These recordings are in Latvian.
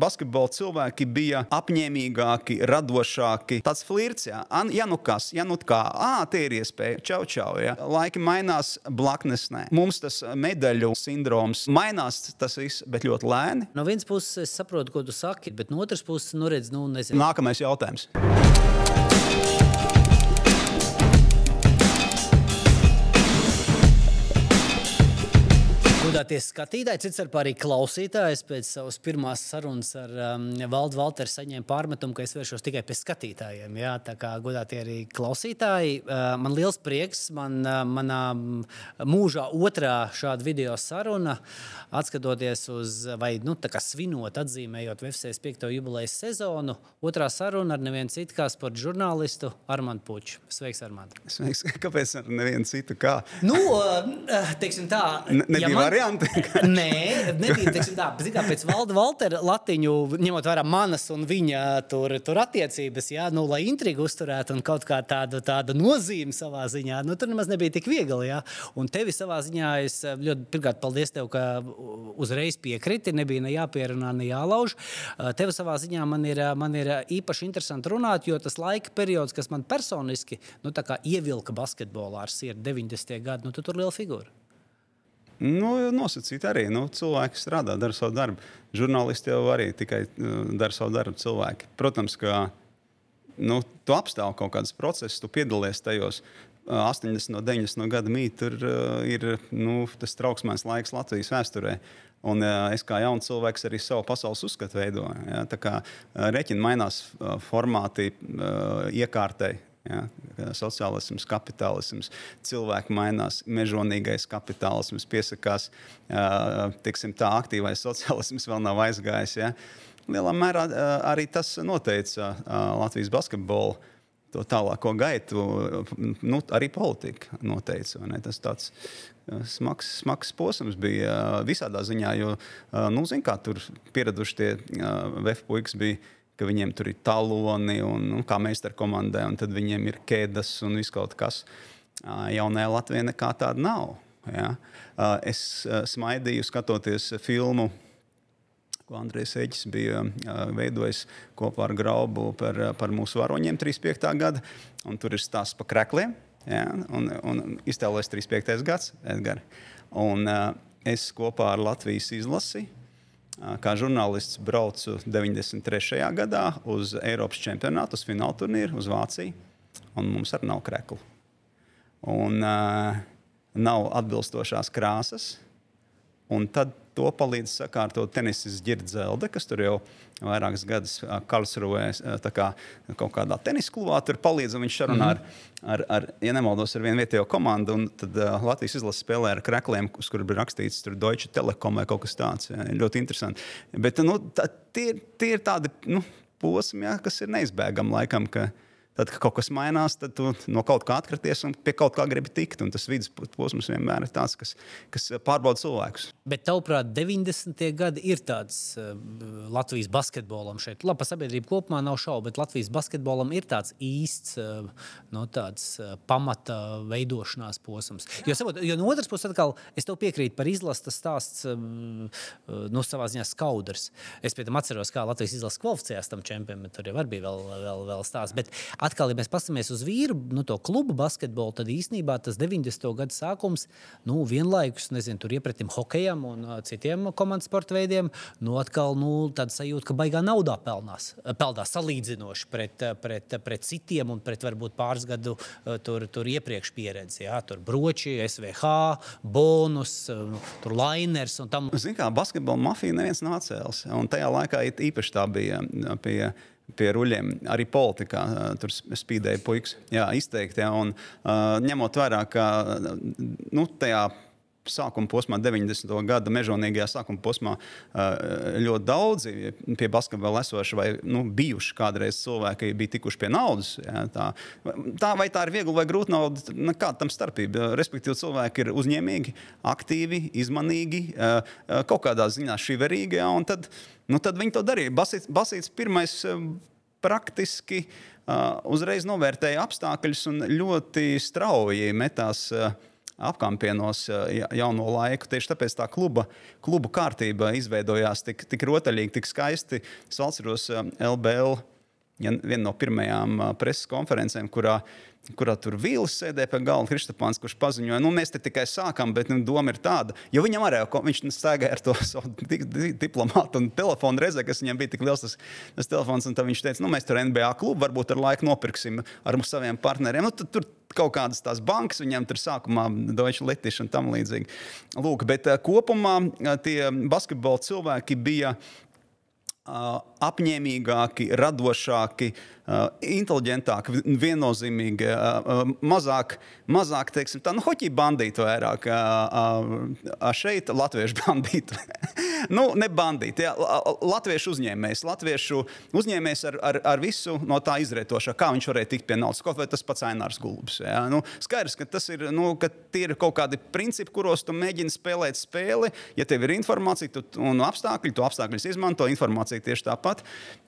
basketbola cilvēki bija apņēmīgāki, radošāki. Tāds flirts, jā. Ja nu kas, ja nu kā, tie ir iespēja. Čau, čau, jā. Laiki mainās, blaknes nē. Mums tas medaļu sindroms mainās tas viss, bet ļoti lēni. No vienas puses es saprotu, ko tu saki, bet no otras puses, nezinu. Nākamais jautājums. Godātie skatītāji, cits ar arī klausītājs pēc savas pirmās sarunas ar Valdu Valteru saņēma pārmetumu, ka es vēršos tikai pie skatītājiem. Jā, tā kā godātie arī klausītāji, man liels prieks, manā mūžā otrā šāda video saruna, atskatoties uz, vai tā kā svinot, atzīmējot VFCS 5. jubilejas sezonu, otrā saruna ar nevienu citu kā sporta žurnālistu Armandu Puču. Sveiks, Armand. Sveiks. Kāpēc ar nevienu citu kā? Teiksim tā. Nebija varianti? Nē, nebija, teiksim tā. Pēc Valda Valtera latiņu, ņemot vērā manas un viņa tur attiecības, jā, lai intrigu uzturētu un kaut kā tāda nozīme savā ziņā, tur nemaz nebija tik viegli, jā. Un tevi savā ziņā es ļoti, pirmkārt, paldies tev, ka uzreiz piekriti, nebija ne jāpierunā, ne jālauž. Tevi savā ziņā man ir īpaši interesanti runāt, jo tas laika periods, kas man personiski, tā kā ievilka basketbolā ar sirdi 90. gadu, tu tur liela figūra. Nosacīt arī. Cilvēki strādā, dara savu darbu. Žurnālisti jau arī tikai dara savu darbu cilvēki. Protams, ka tu apstāv kaut kādas procesus, tu piedalies tajos 80 no 90 gada mīt, tur ir tas trauksmēs laiks Latvijas vēsturē. Un es kā jauns cilvēks arī savu pasaules uzskatu veidoju. Ja? Tā kā reķini mainās formāti iekārtai. Ja, sociālisms, kapitālisms, cilvēki mainās, mežonīgais kapitālisms piesakās, tiksim tā, aktīvais sociālisms vēl nav aizgājis. Ja. Lielā mērā arī tas noteica Latvijas basketbolu, to tālāko gaitu, arī politika noteica. Ne? Tas tāds smags posms bija visādā ziņā, jo, zin kā, tur pieraduši tie VF puikas bija, ka viņiem tur ir taloni un kā meistaru komandai, un tad viņiem ir kēdas un viss kaut kas. Jaunajā Latvijā nekā tāda nav. Ja? Es smaidīju skatoties filmu, ko Andrejs Eģis bija veidojis kopā ar Graubu par mūsu varoņiem 35. gada, un tur ir stāsts pa krekliem, ja? un iztēlojas 35. gads, Edgari. Un es kopā ar Latvijas izlasi, kā žurnālists braucu 93. gadā uz Eiropas čempionātu, uz fināla turnīru, uz Vāciju, un mums arī nav kreklu. Un nav atbilstošās krāsas, un tad to palīdz sakārtot tenisis Ģirdzelde, kas tur jau vairākas gadus Karlsruhē kaut kādā tenisa klubā tur palīdz, un viņš sarunā ar, ja nemaldos, ar vienu vietējo komandu, un tad Latvijas izlase spēlē ar krekliem, uz kur bija rakstīts tur Deutsche Telekom vai kaut kas tāds. Ja, ļoti interesanti. Bet tie ir tādi posmi, ja, kas ir neizbēgami laikam, ka tad, kad kaut kas mainās, tad tu no kaut kā atkraties un pie kaut kā gribi tikt. Un tas vidus posms vienmēr ir tāds, kas pārbauda cilvēkus. Bet tavuprāt, 90. gadi ir tāds Latvijas basketbolam šeit. Labi, pa sabiedrību kopumā nav šaubu, bet Latvijas basketbolam ir tāds īsts tāds pamata veidošanās posms. Jo no otras puses atkal, es tev piekrītu par izlastas stāsts savā ziņā skaudrs. Es pie tam atceros, kā Latvijas izlases kvalificējās tam čempionam, bet tur jau arī bija vēl stāsts. Bet atkal, ja mēs pastamies uz vīru, to klubu basketbolu, tad īstenībā tas 90. gadu sākums, vienlaikus, tur iepretim hokejam un citiem komandas sporta veidiem, atkal, tāda sajūta, ka baigā naudā peldās salīdzinoši pret citiem un pret varbūt pāris gadu tur iepriekš pieredzi, jā, tur Broči, SVH, Bonus, tur Lainers un tam. Zin kā, basketbola mafija neviens nav atcēlis, un tajā laikā īpaši tā bija pie ruļiem, arī politikā, tur spīdēja puikas, jā, izteikti, jā, un ņemot vērā, ka, tajā sākuma posmā, 90. gada mežonīgajā sākuma posmā ļoti daudzi pie basketbola esoši vai bijuši kādreiz cilvēki bija tikuši pie naudas. Ja, vai tā ir viegli vai grūti nauda, kāda tam starpība. Respektīvi cilvēki ir uzņēmīgi, aktīvi, izmanīgi, kaut kādā ziņā šiverīgi, ja, un tad viņi to darīja. Basīts pirmais praktiski uzreiz novērtēja apstākļus un ļoti strauji metās apkampienos jauno laiku. Tieši tāpēc tā klubu kārtība izveidojās tik rotaļīgi, tik skaisti. Es atceros LBL, viena no pirmajām preses konferencēm, kurā tur Vīlis sēdēja pie galda, Kristapāns, kurš paziņoja, mēs te tikai sākam, bet doma ir tāda, jo viņam arī, viņš staigāja ar to savu diplomātu un telefonu reizē, kas viņam bija tik liels tas telefons, un tad viņš teica, mēs tur NBA klubu varbūt ar laiku nopirksim ar saviem partneriem. Tur kaut kādas tās bankas, viņiem tur sākumā Deutsche Letisch un tam līdzīgi. Lūk, bet kopumā tie basketbola cilvēki bija apņēmīgāki, radošāki, inteliģentāki, viennozīmīgi, mazāk teiksim, tā, hoķī bandītu vairāk, šeit latviešu bandītu. Ne bandīti, latviešu uzņēmējs ar visu no tā izrietošā, kā viņš varēja tikt pie naudas, kaut vai tas pats Ainārs Gulbis. Skaidrs, ka tas ir, ka tie ir kaut kādi principi, kuros tu mēģini spēlēt spēli, ja tev ir informācija un apstākļi, tu apstākļus izmanto, informācija tieši tāpat.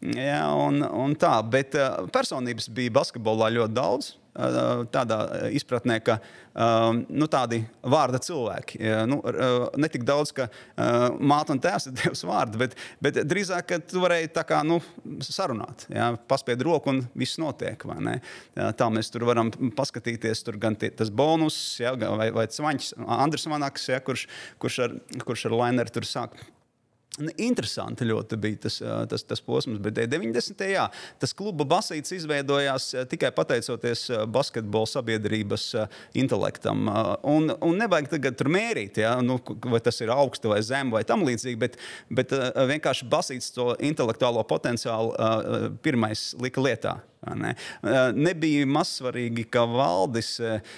Un tā, bet personības bija basketbolā ļoti daudz. Tādā izpratnē, ka tādi vārda cilvēki. Ne tik daudz, ka māte un tēvs ir devis vārdu, bet drīzāk, ka tu varēji tā kā sarunāt. Paspied roku un viss notiek. Vai ne? Tā mēs tur varam paskatīties, tur gan tas bonus, vai Cvaņķis, Andris Vanaks, kurš ar Laineru tur sāk. Interesanti ļoti bija tas posms, bet 90. Tas kluba basīts izveidojās tikai pateicoties basketbola sabiedrības intelektam. Un nevajag tagad tur mērīt, vai tas ir augstu vai zemu vai tam līdzīgi, bet vienkārši basīts to intelektuālo potenciālu pirmais lika lietā. Nebija mazsvarīgi, ka Valdis,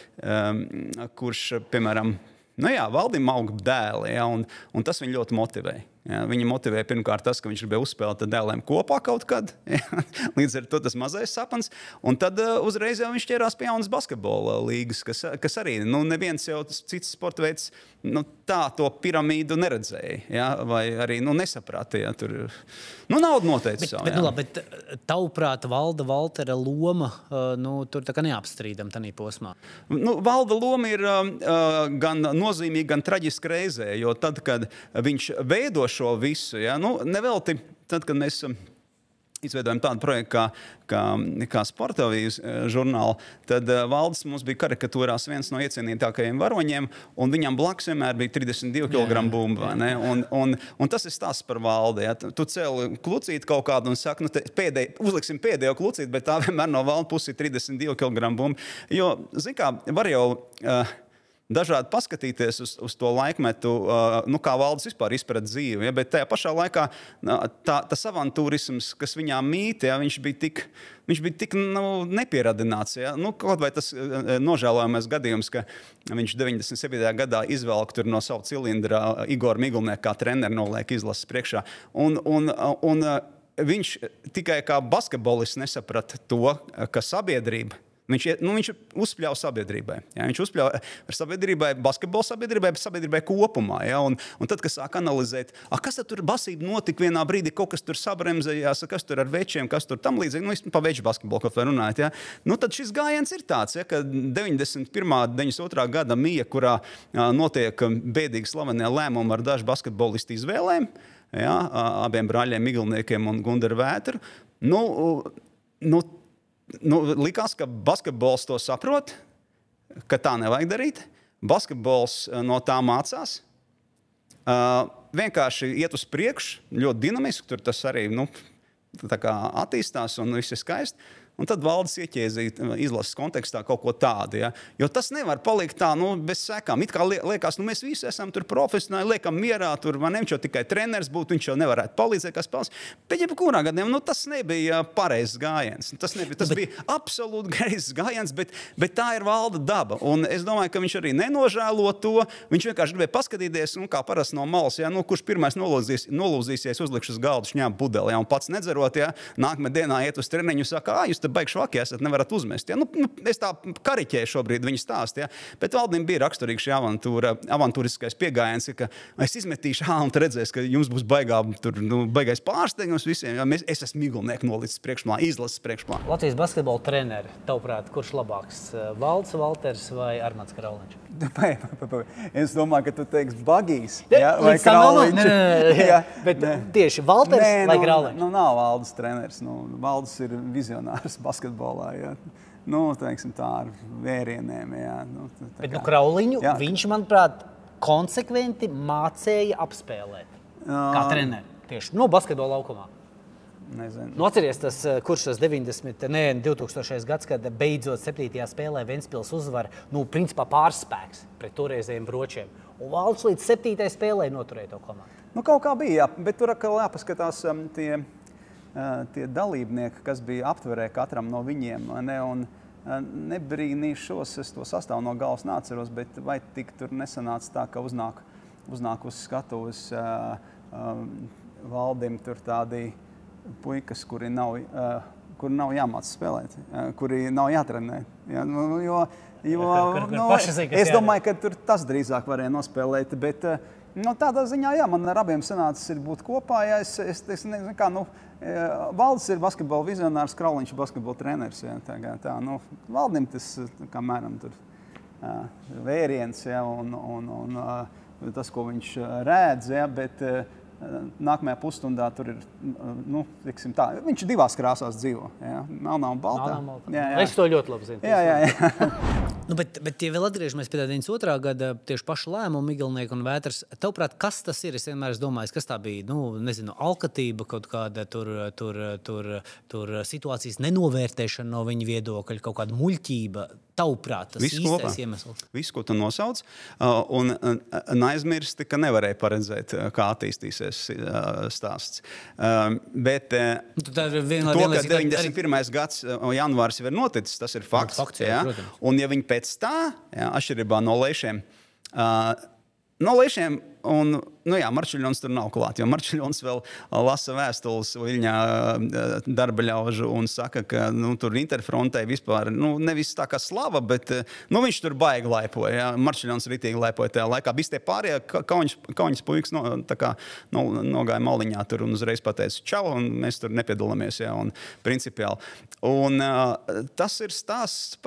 kurš, piemēram, Valdim aug dēli, un tas viņu ļoti motivē. Viņa motivēja pirmkārt tas, ka viņš gribēja uzspēlēt ar dēliem kopā kaut kad. Līdz ar to tas mazais sapnis. Un tad uzreiz jau viņš ķērās pie jaunas basketbola līgas, kas arī neviens jau cits sporta veids tā to piramīdu neredzēja. Vai arī nesaprata. Tur nauda noteica savu. Bet tavuprāt, Valda Valtera loma tur tā kā neapstrīdam tanī posmā? Valda loma ir gan nozīmīga, gan traģiska reizē, jo tad, kad viņš veido šo visu, nevelti, tad, kad mēs izveidojam tādu projektu kā Sportavijas žurnālu, tad Valdis mums bija karikatūrās viens no iecienītākajiem varoņiem, un viņam blakus vienmēr bija 32 kg bumba. Un tas ir stāsts par Valdi. Tu cēli klucīti kaut kādu un saki, uzliksim pēdējo klucīti, bet tā vienmēr no Valda pusi ir 32 kg bumba. Jo, zin kā, var jau dažādi paskatīties uz to laikmetu, kā Valdis vispār izprat dzīvi, bet tajā pašā laikā tas avantūrisms, kas viņā mīt, viņš bija tik nepieradināts. Kaut vai tas nožēlojamais gadījums, ka viņš 97. gadā izvelk tur no savu cilindra Igoru Migulnieku kā treneri noliek izlases priekšā. Un viņš tikai kā basketbolists nesaprata to, ka sabiedrība viņš uzspļauj sabiedrībai. Viņš uzspļauj ar sabiedrībai, basketbola sabiedrībai, bet sabiedrībai kopumā. Un tad, kas sāk analizēt, kas tad tur basība notika vienā brīdī, kaut kas tur sabremzējās, kas tur ar večiem, kas tur tam līdzīgi, pa veču basketbolu kaut vai runājot. Tad šis gājiens ir tāds, ka 91. 92. gada mija, kurā notiek bēdīgi slavenie lēmumi ar dažu basketbolistu izvēlēm, abiem brāļiem Migulniekiem un Gundaru Vētru, likās, ka basketbols to saprot, ka tā nevajag darīt. Basketbols no tā mācās. Vienkārši iet uz priekšu, ļoti dinamiski, tur tas arī tā kā attīstās un viss ir skaisti. Un tad Valdis ieķēzīja izlases kontekstā kaut ko tādu. Jo tas nevar palikt tā, bez sekām. It kā liekas, mēs visi esam tur profesionāli, liekam mierā, tur viņš jau tikai treneris būtu, viņš jau nevarētu palīdzēt, kas spēlēs. Bet jebkurā gadījumā tas nebija pareizs gājiens. Tas bija absolūti greizs gājiens, bet tā ir Valda daba. Un es domāju, ka viņš arī nenožēlo to. Viņš vienkārši gribēja paskatīties, kā parasti no malas, kurš pirmais nolūzīsies, uzlikšu uz galdu šņām pudeli, un pats nedzerot, nākamajā dienā iet uz treniņu, saka, jūs baigi švaki esat, nevarat uzmest. Es tā kariķēju šobrīd viņa stāst, bet Valdim bija raksturīgi šī avantūriskais piegājiens, ka es izmetīšu, un redzēs, ka jums būs baigais pārsteigums visiem. Es esmu Migulnieku nolicis priekšplānā, izlases priekšplānā. Latvijas basketbola treneri, tavuprāt, kurš labāks? Valds Valters vai Armāns Karauliņš? Es domāju, ka tu teiksi Bagijs, vai Krauliņš. Bet tieši Valters vai Krauliņš? Nav Valdis treneris. Valdis ir vizionārs basketbolā. Teiksim tā ar vērieniem. Bet Krauliņu viņš, manuprāt, konsekventi mācēja apspēlēt. Kā treneri. Tieši basketbola laukumā. Nezinu. Atceries tas, kurš tas 2000. gads, kad beidzot 7. spēlē Ventspils uzvar, principā pārspēks pret toreizējiem bročiem. Un Valdis līdz 7. spēlē noturēja to komandu. Kaut kā bija, bet tur atkal jāpaskatās tie dalībnieki, kas bija aptverē katram no viņiem. Un nebrīnīšos, es to sastāvu no galvas neatceros, bet vai tik tur nesanāca tā, ka uznāk uz skatuves Valdim tur tādi puikas, kuri nav jāmāc spēlēt, kuri nav jātrenē. Es domāju, ka tur tas drīzāk varēja nospēlēt, bet tādā ziņā, man ar abiem sanācis ir būt kopā. Es nezinu, kā, Valdis ir basketbola vizionārs, Krauliņš ir basketbola treneris. Valdim tas, kā mēram, tur vēriens, un tas, ko viņš rēdz, bet nākamajā pusstundā tur ir, tiksim tā, viņš divās krāsās dzīvo, melnā un baltā. Es to ļoti labi zinu. Jā. Bet ja vēl atgriežamies pie 92. gada tieši pašu lēmumu Migelnieka un Vētras, tavuprāt, kas tas ir? Es vienmēr domāju, kas tā bija, alkatība, kaut kāda tur situācijas nenovērtēšana no viņa viedokļa, kaut kāda muļķība. Tavuprāt, tas īstais iemesls. Viss, ko tu nosauc, un aizmirsti, ka nevarēja paredzēt, kā attīstīsies stāsts. Bet to, ka 91. gads janvārs jau ir noticis, tas ir fakts. Un ja viņi pēc tā, atšķirībā no Leišiem, un, Marčuļons tur nav klāt, jo Marčuļons vēl lasa vēstules Viļņā darbaļaužu un saka, ka tur Interfrontē vispār, nevis tā kā slava, bet viņš tur baigi laipoja. Marčuļons ritīgi laipoja tajā laikā. Visi tie pārējie kauņas puikas nogāja maliņā tur un uzreiz pateica čau, un mēs tur nepiedalāmies, un principiāli. Un tas ir stāsts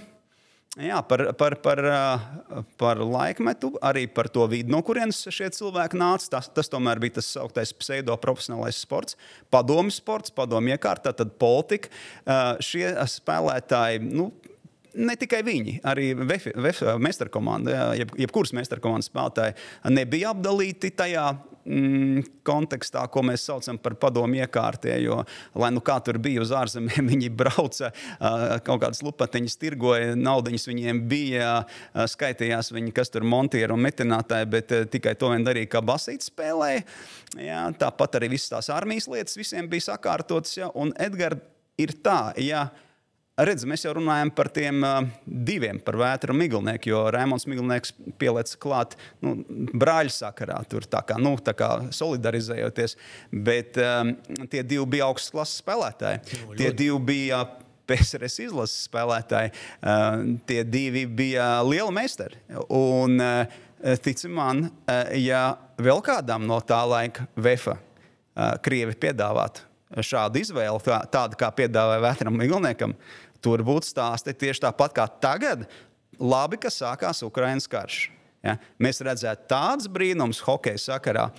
par laikmetu, arī par to vidi, no kurienes šie cilvēki nāca. Tas tomēr bija tas sauktais pseido-profesionālais sports, padomju sports, padomju iekārta, tad politika. Šie spēlētāji, ne tikai viņi, arī meistarkomanda, jebkuras meistarkomandas spēlētāji nebija apdalīti tajā kontekstā, ko mēs saucam par padomu iekārtie, jo, lai kā tur bija uz ārzemēm, viņi brauca, kaut kādas lupatiņas tirgoja, naudiņas viņiem bija, skaitījās viņi, kas tur montieri un metinātāji, bet tikai to vien darīja, kā basīti spēlēja. Tāpat arī visas tās armijas lietas visiem bija sakārtotas, un Edgars ir tā, redz, mēs jau runājam par tiem diviem, par Vētru un Migelnieku, jo Raimonds Migelnieks pielec klāt brāļu sakarā, tur tā kā solidarizējoties, bet tie divi bija augstas klases spēlētāji. Tie divi bija PSRS izlases spēlētāji, tie divi bija lieli meistari. Un tici man, ja vēl kādām no tā laika VEFA Krievi piedāvāt šādu izvēli, tādu kā piedāvāja Vētram Migelniekam, tur būtu stāsti tieši tāpat kā tagad, labi, ka sākās Ukrainas karš. Mēs redzētu tāds brīnums hokeja sakarā,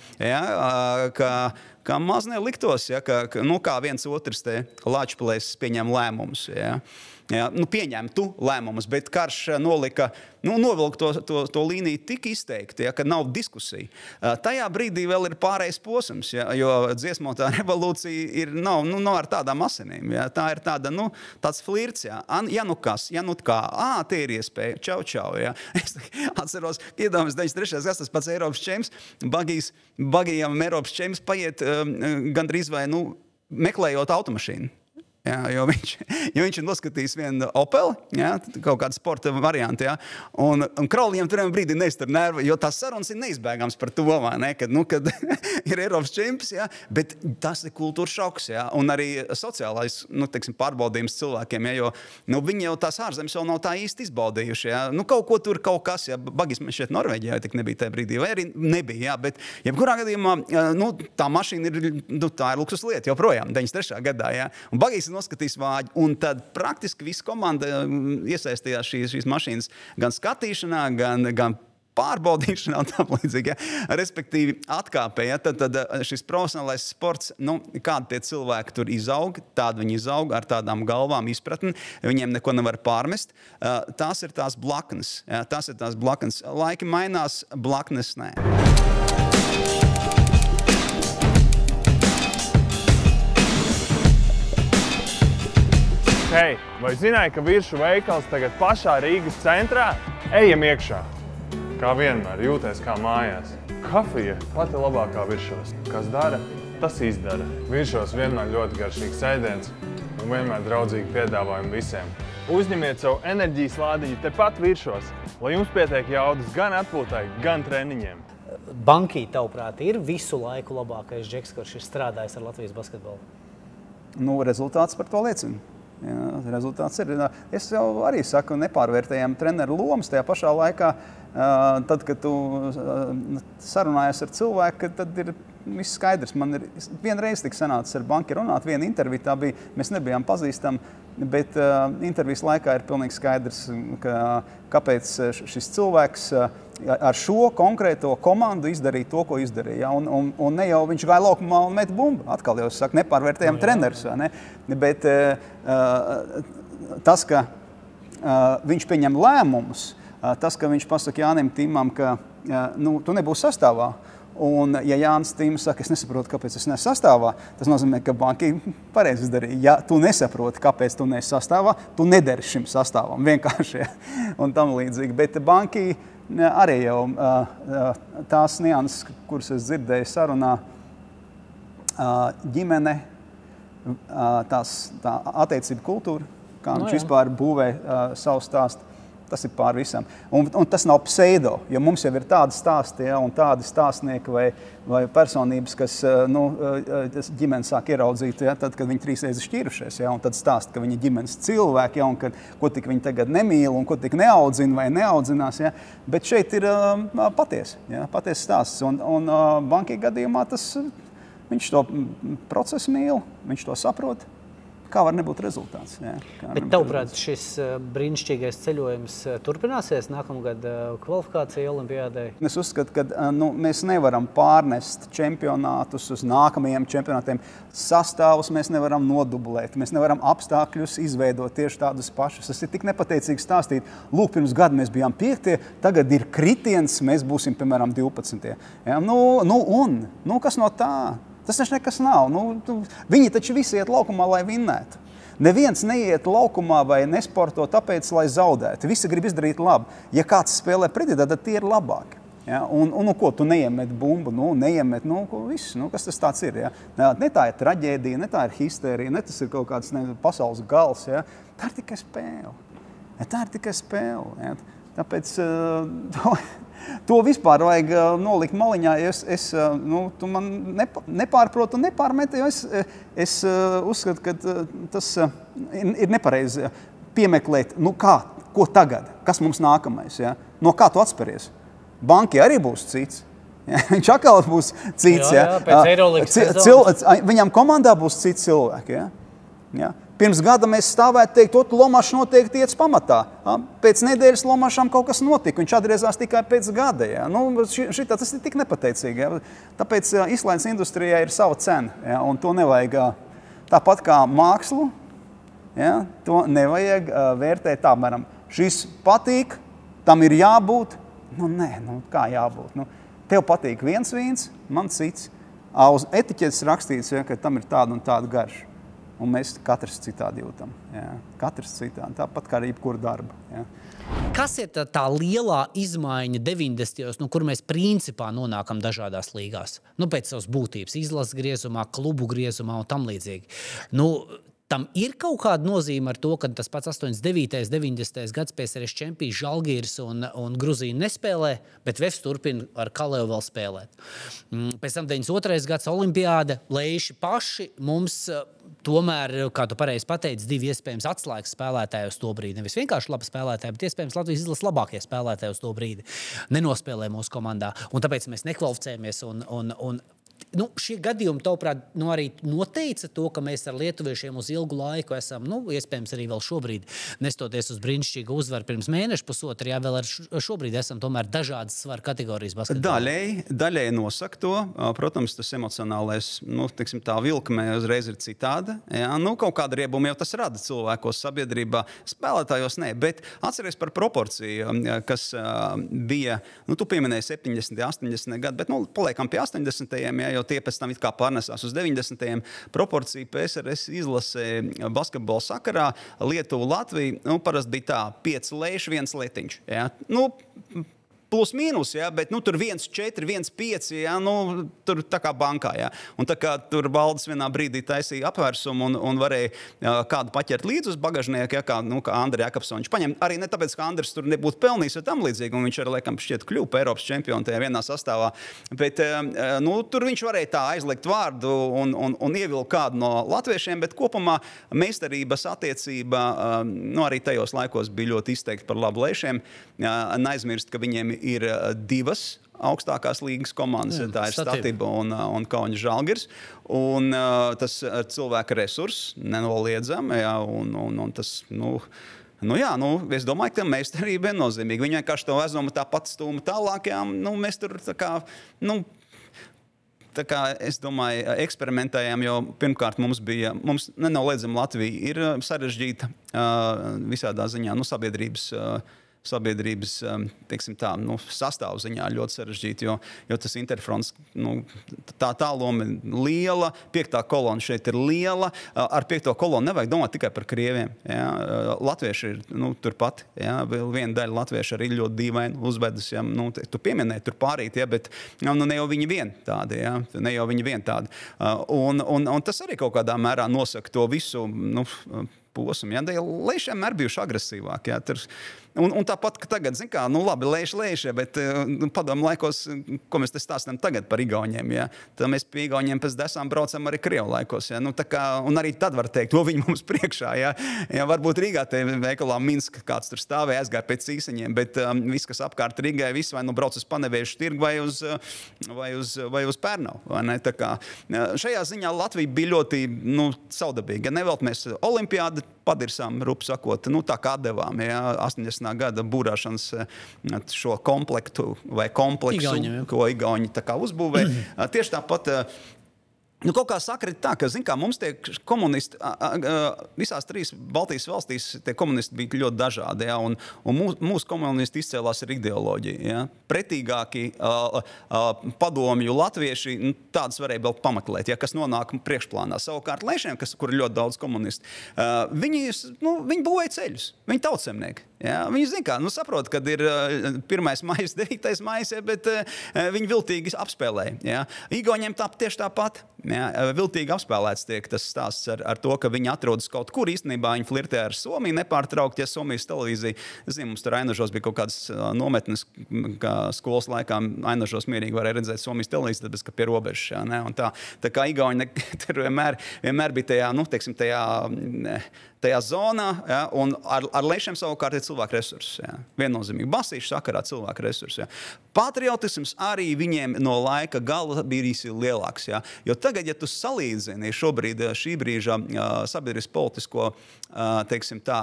ka maz neliktos, kā viens otrs te Lāčplēs pieņem lēmumus. Pieņemtu lēmumus, bet karš nolika, novilka to līniju tik izteikti, ka nav diskusija. Tajā brīdī vēl ir pārējais posms, jo dziesmotā revolūcija nav ar tādām asinīm. Tā ir tāds flirts. Tie ir iespēja. Čau. Es atceros, iedomājas 93. gads, tas pats Eiropas čemps, Bagijam Eiropas čemps paiet gandrīz vai meklējot automašīnu. Jo viņš ir noskatījis vienu Opeli, kaut kādu sporta variantu, un Krauliņam tur brīdī neiztur nervi, jo tās sarunas ir neizbēgams par to, kad ir Eiropas čemps, bet tas ir kultūras šoks, un arī sociālais, pārbaudījums cilvēkiem, jo viņi jau tās ārzemes jau nav tā īsti izbaudījuši, kaut ko tur, kaut kas, Bagis man šeit Norvēģijā tik nebija tajā brīdī, vai arī nebija, bet jebkurā gadījumā, tā mašīna ir, tā ir luksus lieta joprojām, 93. gadā, un Bagis visi noskatīs vāģi. Un tad praktiski visa komanda iesaistījās šīs mašīnas gan skatīšanā, gan pārbaudīšanā un tā līdzīgi. Ja? Respektīvi, atkāpē, ja? tad šis profesionālais sports, kādi tie cilvēki tur izaug, tādi viņi izaug ar tādām galvām izpratni, viņiem neko nevar pārmest. Tās ir tās blaknes. Ja? Tās ir tās blaknes. Laiki mainās, blaknes nē. Hei, vai zināji, ka Viršu veikals tagad pašā Rīgas centrā? Ejam iekšā! Kā vienmēr, jūties kā mājās. Kafija pati labākā Viršos. Kas dara, tas izdara. Viršos vienmēr ļoti garšīgs ēdiens un vienmēr draudzīgi piedāvājumi visiem. Uzņemiet savu enerģijas lādiņu tepat Viršos, lai jums pietiek jaudas gan atpūtai, gan treniņiem. Bankī, tavuprāt, ir visu laiku labākais džeks, kurš ir strādājis ar Latvijas basketbolu? Rezultāts par to liecina. Jā, rezultāts ir. Es jau arī saku, nepārvērtējam treneru lomas tajā pašā laikā. Tad, kad tu sarunājies ar cilvēku, tad ir viss skaidrs. Man ir vienreiz tik sanācis ar banki runāt, viena intervija tā bija, mēs nebijām pazīstami, bet intervijas laikā ir pilnīgi skaidrs, kāpēc šis cilvēks ar šo konkrēto komandu izdarīja to, ko izdarīja. Ja? Un ne jau viņš gāja laukumā un met bumbu. Atkal jau es saku, nepārvērtējam trenerus. Ne? Bet tas, ka viņš pieņem lēmumus, tas, ka viņš pasaka Jānim Timam, ka tu nebūsi sastāvā. Un, ja Jānis Tims saka, es nesaprotu, kāpēc es neesmu sastāvā, tas nozīmē, ka banki pareizi izdarīja. Ja tu nesaproti, kāpēc tu neesi sastāvā, tu nedari šim sastāvam vienkārši. Ja? Un tam līdzīgi. Bet banki arī jau tās nianses, kuras es dzirdēju sarunā, ģimene, tā attiecību kultūra, kā viņš vispār būvē savu stāstu. Tas ir pār visam. Un tas nav pseido, jo mums jau ir tādi stāsti, ja, un tādi stāstnieki vai personības, kas ģimeni sāk ieraudzīt, ja, tad, kad viņi 3 reizes šķīrušies, ja, un tad stāst, ka viņi ir ģimenes cilvēki, ja, un ko tik viņi tagad nemīl un ko tik neaudzina vai neaudzinās. Ja. Bet šeit ir patiesi stāsts. Un banki gadījumā viņš to procesu mīl, viņš to saprot. Kā var nebūt rezultāts? Jā, bet tavuprāt, šis brīnišķīgais ceļojums turpināsies nākamgad kvalifikācija olimpiādai? Es uzskatu, ka mēs nevaram pārnest čempionātus uz nākamajiem čempionātiem. Sastāvus mēs nevaram nodublēt. Mēs nevaram apstākļus izveidot tieši tādus pašus. Tas ir tik nepateicīgi stāstīt. Lūk, pirms gada mēs bijām 5, tagad ir kritiens, mēs būsim, piemēram, 12. Ja? Kas no tā? Tas taču nekas nav. Viņi taču visi iet laukumā, lai vinnētu. Neviens neiet laukumā vai nesporto tāpēc, lai zaudētu. Visi grib izdarīt labu. Ja kāds spēlē pretī, tad tie ir labāki. Ja? Un ko, tu neiemet bumbu, viss, kas tas tāds ir. Ja? Ne tā ir traģēdija, ne tā ir histērija, ne tas ir kaut kāds pasaules gals. Ja? Tā ir tikai spēle. Ja? Tā ir tikai spēle. Ja? Tāpēc to vispār vajag nolikt maliņā. Tu man nepārprotu un nepārmeti, jo es uzskatu, ka tas ir nepareizi piemeklēt, ko tagad, kas mums nākamais, ja? No kā tu atspēries? Banki arī būs cits. Ja? Viņš atkal būs cits. Jā, pēc Eirolandes viņam komandā būs cits cilvēki. Ja? Ja? Pirms gada mēs stāvētu teikt, Lomašs noteikti iet pamatā. Pēc nedēļas Lomašam kaut kas notika. Viņš atgriezās tikai pēc gada. Ja? Tas ir tik nepateicīgi. Ja? Tāpēc izklaides industrijai ir sava cena. Ja? Un to nevajag tāpat kā mākslu. Ja? To nevajag vērtēt tā, mēram, šis patīk, tam ir jābūt. Kā jābūt? Tev patīk viens vīns, man cits. Uz etiķetes rakstīts, ja, ka tam ir tāda un tāda garša. Un mēs katrs citādi jūtam. Ja? Katrs citādi, tāpat kā arī jebkura darba. Ja? Kas ir tā lielā izmaiņa 90. Kur mēs principā nonākam dažādās līgās? Pēc savas būtības, izlases griezumā, klubu griezumā un tam līdzīgi. Tam ir kaut kāda nozīme ar to, ka tas pats 89. 90. gads PSRS čempions Žalgiris un Gruzīna nespēlē, bet Vefs turpina ar Kalēvu vēl spēlēt. Pēc tam 92. gads olimpiāda, Leiši paši mums tomēr, kā tu pareizi pateici, 2 iespējams atslēgas spēlētāji uz to brīdi. Nevis vienkārši labi spēlētāji, bet iespējams Latvijas izlases labākie spēlētāji uz to brīdī nenospēlē mūsu komandā. Un tāpēc mēs nekvalificējamies un šie gadījumi, tavuprāt, arī noteica to, ka mēs ar lietuviešiem uz ilgu laiku esam, iespējams arī vēl šobrīd, nestoties uz brīnišķīgu uzvaru pirms mēneša pusotru, vēl ar šobrīd esam tomēr dažādas svaru kategorijas basketbolā. Daļēji nosaka to. Protams, tas emocionālais, teiksim, tā vilkme uzreiz ir citāda. Jā, kaut kāda riebuma jau tas rada cilvēkos, sabiedrībā, spēlētājos ne, bet atceries par proporciju, kas bija, tu pieminēji 70. 80. gadu, bet paliekam pie 80. Jā, jo tie pēc tam it kā pārnesās uz 90. proporciju PSRS izlasē basketbola sakarā. Lietuva, Latvija, parasti bija tā 5 lēši, 1 letiņš. Jā. Plus mīnus, jā, bet tur 1,4, 1,5, jā, tur tā kā bankā, jā. Un tā kā tur valdes vienā brīdī taisīja apvērsumu un varēja kādu paķert līdz uz bagažnieku, jā, kā Andri Jakobsons paņem. Arī ne tāpēc, ka Andris tur nebūtu pelnījis vai tam līdzīgi, un viņš arī, laikam, šķiet kļuva Eiropas čempionu tajā vienā sastāvā. Bet, tur viņš varēja tā aizlikt vārdu un ievilkt kādu no latviešiem, bet kopumā meistarības attiecība, arī tajos laikos bija ļoti izteikti par labu lēšiem. Neaizmirst, ka viņiem ir 2 augstākās līgas komandas, tā ir Statība un Kauņa Žalgiris. Un tas cilvēka resurss nenoliedzam, jā, un tas, es domāju, ka meistarība ir nozīmīga. Viņi vienkārši to aizdomā tāpat stūma tālāk, jā, mēs tur tā kā, es domāju, eksperimentējām, jo pirmkārt mums nenoliedzam Latvija ir sarežģīta visādā ziņā, sabiedrības, teiksim tā, sastāvziņā ļoti sarežģīti, jo tas interfronts, tā loma ir liela, 5. kolona šeit ir liela, ar 5. kolonu nevajag domāt tikai par krieviem, jā. Latvieši ir, turpat, jā, vēl viena daļa latvieši arī ļoti dīvaini uzvedus, jā, tu pieminēji tur pārīt, jā, bet, ne jau viņi vien tādi, jā, un tas arī kaut kādā mērā nosaka to visu, posmu, jā, lēši vienmēr bijuši agresīvāk, jā, un tāpat, ka tagad, zin kā, labi, lēši, bet padomu laikos, ko mēs te stāstam tagad par igauņiem, jā, tad mēs pie igauņiem pēc desām braucam arī Krievu laikos, jā, tā kā, un arī tad var teikt, to viņi mums priekšā, jā, varbūt Rīgā te veikalā Minsk kāds tur stāvēja, aizgāja pēc īseņiem, bet viss, kas apkārt Rīgai, viss vai brauc uz Paneviešu tirgu vai uz Pērnavu, vai ne, tā kā, šajā ziņā Latvija bija ļoti, saudabīga, nevelt mēs olimpiādi padirsām, rupi sakot, tā kā devām, jā, 80. gada būrāšanas šo komplektu vai kompleksu, ko igauņi tā kā uzbūvē. Tieši tāpat kaut kā sakrit tā, ka, zin kā, mums tie komunisti, visās 3 Baltijas valstīs tie komunisti bija ļoti dažādi, jā, un mūsu komunisti izcēlās ar ideoloģiju, jā. Pretīgāki padomju latvieši, tādas varēja vēl pameklēt, jā, kas nonāk priekšplānā. Savukārt lēšiem, kur ir ļoti daudz komunisti, viņi būvēja ceļus, viņi tautsemnieki. Jā, viņi zin kā, saprot, kad ir 1. maijs, 9. maijs, bet viņi viltīgi apspēlēja. Jā. Igauņiem tieši tāpat. Jā, viltīgi apspēlēts tiek tas stāsts ar to, ka viņi atrodas kaut kur. Īstenībā viņi flirtē ar Somiju nepārtraukti, ja Somijas televīzija, mums tur Ainažos bija kaut kādas nometnes, kā skolas laikā Ainažos mierīgi varēja redzēt Somijas televīziju, tāpēc, ka pie robežas, jā, ne, un tā kā igauņi tur vienmēr bija tajā, teiksim, tajā zonā, ja, un ar lēšiem savukārt ir cilvēku resursi. Ja. Viennozīmīgi. Basīšu sakarā cilvēku resursi. Ja. Patriotisms arī viņiem no laika gala bija lielāks. Ja. Jo tagad, ja tu salīdzini šobrīd šī brīža sabiedrisku politisko, teiksim tā,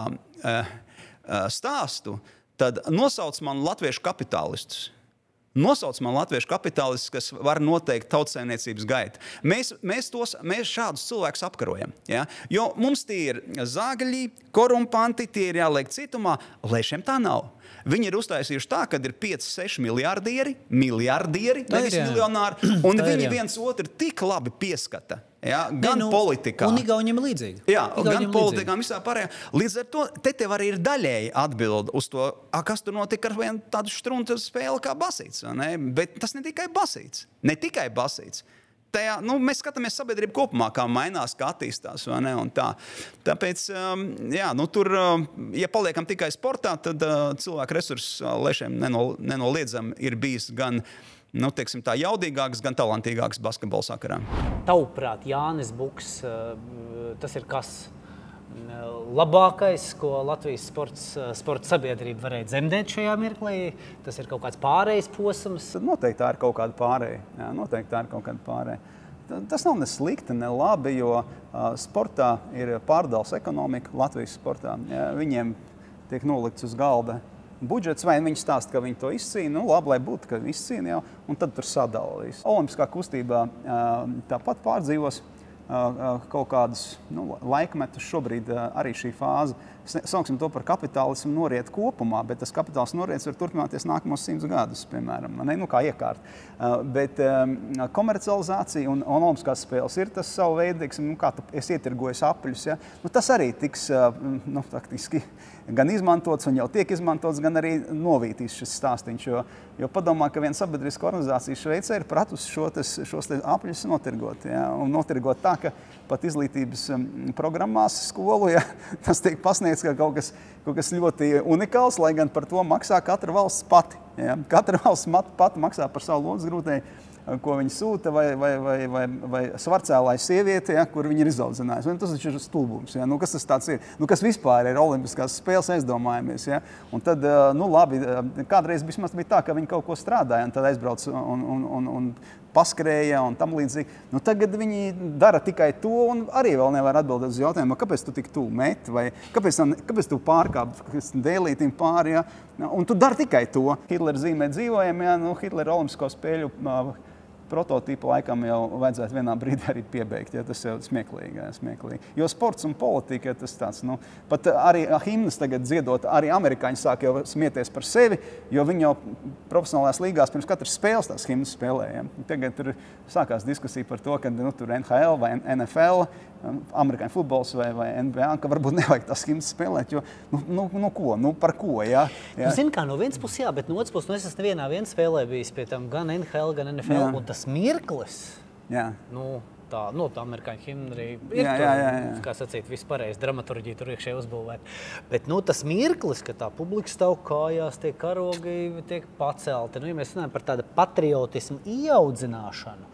stāstu, tad nosauc man latviešu kapitālistus. Nosauc man latviešu kapitālistus, kas var noteikt tautsaimniecības gaitu. Mēs šādus cilvēkus apkarojam. Ja? Jo mums tie ir zāgaļi, korumpanti, tie ir jāliek citumā. Lēšiem tā nav. Viņi ir uztaisījuši tā, ka ir 5-6 miljardieri, nevis miljonāri, un viņi viens otru tik labi pieskata. Ja, gan politikā. Un igauņiem līdzīgi. Jā, gan politikā, visā pārējā. Līdz ar to, tev arī ir daļēji atbildi uz to, kas tur notika ar vienu tādu štruntu spēli kā basīts. Ne? Bet tas ne tikai basīts. Tajā, mēs skatāmies sabiedrību kopumā, kā mainās, kā attīstās, vai ne, un tā. Tāpēc, jā, tur, ja paliekam tikai sportā, tad cilvēku resursus lēšiem nenoliedzam ir bijis gan, teiksim tā, jaudīgāks, gan talantīgāks basketbola sakarā. Tavuprāt, Jānis Buks, tas ir kas? labākais, ko Latvijas sporta sabiedrība varēja dzemdēt šajā mirklī? Tas ir kaut kāds pārējais posms? Noteikti tā ir kaut kāda pārēja. Jā, noteikti tā ir kaut kāda pārēja. Tas nav ne slikti, ne labi, jo sportā ir pārdales ekonomika Latvijas sportā. Jā, viņiem tiek nolikts uz galda budžets, vai viņi stāsta, ka viņi to izcīna. Nu, labi, lai būtu, ka izcīna jau, un tad tur sadalīs. Olimpiskā kustībā tāpat pārdzīvos kaut kādus laikmetus. Šobrīd arī šī fāze, sauksim to par kapitālismu, noriet kopumā, bet tas kapitāls noriets var turpināties nākamos 100 gadus, piemēram, kā iekārt. Bet komercializācija un olimpiskās spēles ir tas savu veidu, kā es ietirgoju apļus, ja? Tas arī tiks faktiski gan izmantots, un jau tiek izmantots, gan arī novītīs šis stāstiņš, jo padomā, ka viena sabiedriska organizācija Šveicē ir pratusi šos apļus notirgot, ja? Un notirgot tā, ka pat izglītības programmās skolu, ja, tas tiek pasniegts kā kaut kas ļoti unikāls, lai gan par to maksā katra valsts pati. Ja? Katra valsts pati maksā par savu lodzgrūtēju, ko viņi sūta, vai svarcēlāja sieviete, ja, kur viņi ir izaudzinājusi. Tas ir stulbums. Ja. Kas tas tāds ir? Kas vispār ir olimpiskās spēles, aizdomājamies. Ja. Un tad, labi, kādreiz vismaz bija tā, ka viņi kaut ko strādāja, un tad aizbrauc un paskrēja un tam līdzīgi. Tagad viņi dara tikai to, un arī vēl nevar atbildēt uz jautājumu, kāpēc tu tik tuvu meti, vai kāpēc tu pārkāpi dēlītim pāri. Ja. Un tu dari tikai to. Hitlera zīmē dzīvojam, ja. Hitlera olimpisko spēļu prototipu laikam jau vajadzētu vienā brīdī arī piebeigt, ja tas jau smieklīgi. Jo sports un politika, tas tāds, pat arī himnas tagad dziedot, arī amerikāņi sāk jau smieties par sevi, jo viņi jau profesionālās līgās pirms katras spēles tās himnas spēlēja. Tagad tur sākās diskusija par to, ka tur NHL vai NFL, amerikāņu futbols vai NBA, ka varbūt nevajag tās himnas spēlēt, jo, par ko, jā? Zini kā, no vienas puses jā, bet no otras puses, es esmu nevienā spēlē bijis pie tam gan NHL, gan NFL, jā. Un tas mirklis, tā amerikāņu himna arī ir, kā sacīt, vispareiz, dramaturģija tur iekšē uzbūvēt. Bet, tas mirklis, ka tā publika stāv kājās, tie karogi tiek pacelti, ja mēs runājam par tādu patriotismu ieaudzināšanu,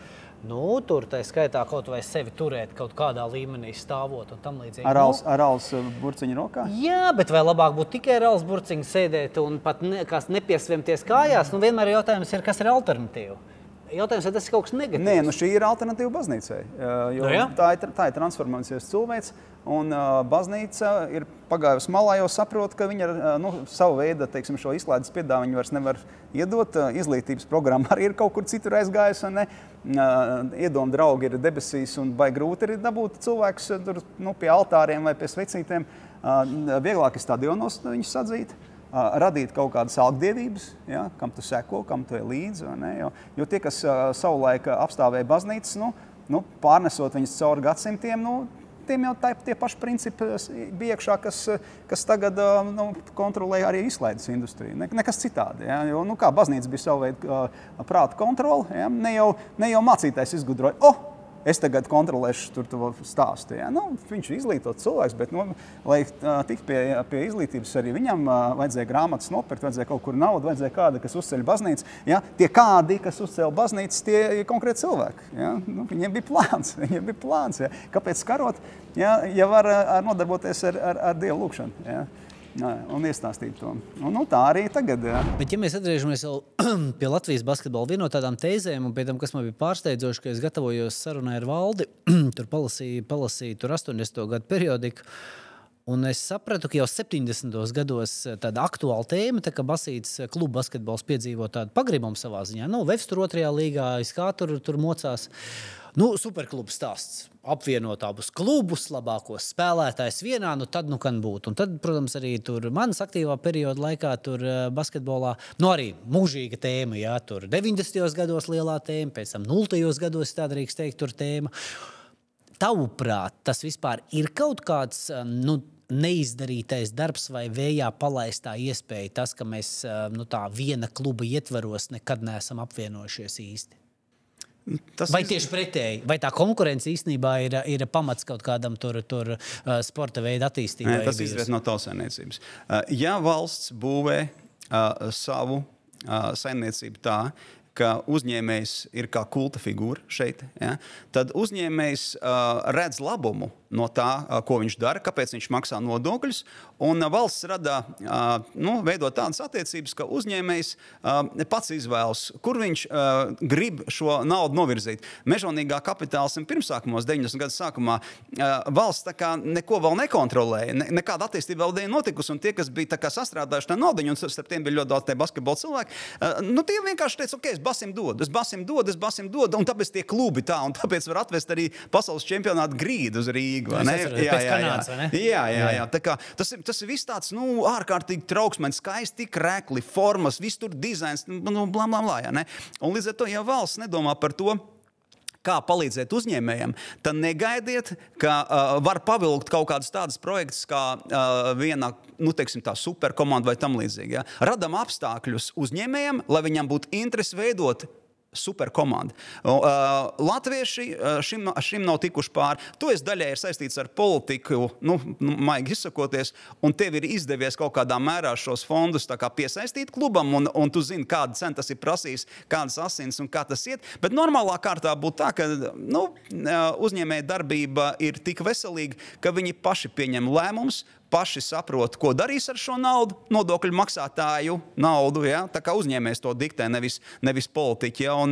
tur tā skaitā kaut vai sevi turēt kaut kādā līmenī stāvot un tam līdzīgi. Ar Rals burciņu rokā? Jā, bet vai labāk būtu tikai Rals burciņu sēdēt un pat nepiesvemties kājās? Vienmēr jautājums ir, kas ir alternatīva? Jautājums, vai tas ir kaut kas negatīvs? Nē, šī ir alternatīva baznīcai. Jo tā ir transformācijas cilvēks, un baznīca ir pagājusi malā, jau saprot, ka viņa savu veidu, šo izklaides piedāvājumu viņi vairs nevar iedot. Izglītības programma arī ir kaut kur citur aizgājusi, un iedoma draugi ir debesīs, un vai grūti ir dabūt cilvēkus tur, pie altāriem vai pie svecītēm. Vieglāk ir stadionos viņus sadzīt. Radīt kaut kādas algdievības, ja, kam tu seko, kam tu ir līdzi. Jo tie, kas savulaik apstāvēja baznīcas, pārnesot viņas cauri gadsimtiem, tiem jau tie paši principi bija iekšā, kas tagad kontrolē arī izklaides industriju. Nekas citādi. Ja, jo, kā baznīca bija savu veidu prāta kontroli, ja, ne jau mācītājs izgudroja, es tagad kontrolēšu tur to stāstu. Ja? Viņš ir izglītots cilvēks, bet, lai tiktu pie izglītības, arī viņam vajadzēja grāmatas nopirkt, vajadzēja kaut kur naudu, vajadzēja kāda, kas uzceļ baznīcu. Ja? Tie kādi, kas uzceļ baznīcas, tie ir konkrēti cilvēki. Ja? Viņiem bija plāns. Ja? Kāpēc karot, ja var nodarboties ar Dievu lūgšanu? Ja? Un iestāstīt to. Tā arī tagad. Jā. Bet ja mēs atgriežamies pie Latvijas basketbola, viena no tādām tēzēm, un pie tam, kas man bija pārsteidzoši, ka es gatavojos sarunai ar Valdi, tur palasīju tur 80. gadu periodiku, un es sapratu, ka jau 70. gados tāda aktuāla tēma, tā kā Basītas kluba basketbols piedzīvo tādu pagribumu savā ziņā. Vefs tur 2. līgā, SK tur mocās. Superklubs stāsts. Apvienot abus klubus, labākos spēlētājs vienā, tad kan būt. Un tad, protams, arī tur manas aktīvā perioda laikā tur basketbolā, arī mūžīga tēma, jā, tur 90. gados lielā tēma, pēc tam 0. gados tā drīkst teikt tur tēma. Tavuprāt, tas vispār ir kaut kāds, neizdarītais darbs vai vējā palaistā iespēja tas, ka mēs tā viena kluba ietvaros nekad neesam apvienojušies īsti? Vai tieši pretēji? Vai tā konkurence īstenībā ir pamats kaut kādam tur sporta veidu attīstībai? Tas izriet no tautsājniecības. Ja valsts būvē savu saimniecību tā, ka uzņēmējs ir kā kulta figūra šeit, ja, tad uzņēmējs redz labumu no tā, ko viņš dara, kāpēc viņš maksā nodokļus, un valsts rada, veidot tādas attiecības, ka uzņēmējs pats izvēlas, kur viņš grib šo naudu novirzīt. Mežonīgā kapitālisma pirmsākumos, 90 gadu sākumā, valsts tā kā neko vēl nekontrolēja, nekāda attīstība vēl notikusi, un tie, kas bija tā kā sastrādājuši tā naudiņu, un starp tiem bija ļoti daudz tie basketbola cilvēki, tie vienkārši teica, es basim dodu, un tāpēc tie klubi tā, un tāpēc var atvest arī pasaules čempionātu grīdu uz Rīgu. Jā. Tā kā, tas ir viss tāds, ārkārtīgi trauksmens, skaisti, krekli, formas, viss tur dizains, blā, jā, ne? Un līdz ar to, ja valsts nedomā par to, kā palīdzēt uzņēmējiem, tad negaidiet, ka var pavilkt kaut kādus tādus projektus, kā viena, tā superkomanda vai tam līdzīgi. Ja? Radam apstākļus uzņēmējiem, lai viņam būtu interesi veidot superkomanda. Latvieši šim nav tikuši pāri. To daļai ir saistīts ar politiku, maigi izsakoties, un tev ir izdevies kaut kādā mērā šos fondus tā kā piesaistīt klubam, un tu zini, kāda cena tas ir prasījis, kādas asins un kā tas iet. Bet normālā kārtā būtu tā, ka uzņēmēja darbība ir tik veselīga, ka viņi paši pieņem lēmumus, paši saprot, ko darīs ar šo naudu, nodokļu maksātāju naudu, ja? Tā kā uzņēmējs to diktē, nevis politiķi, ja?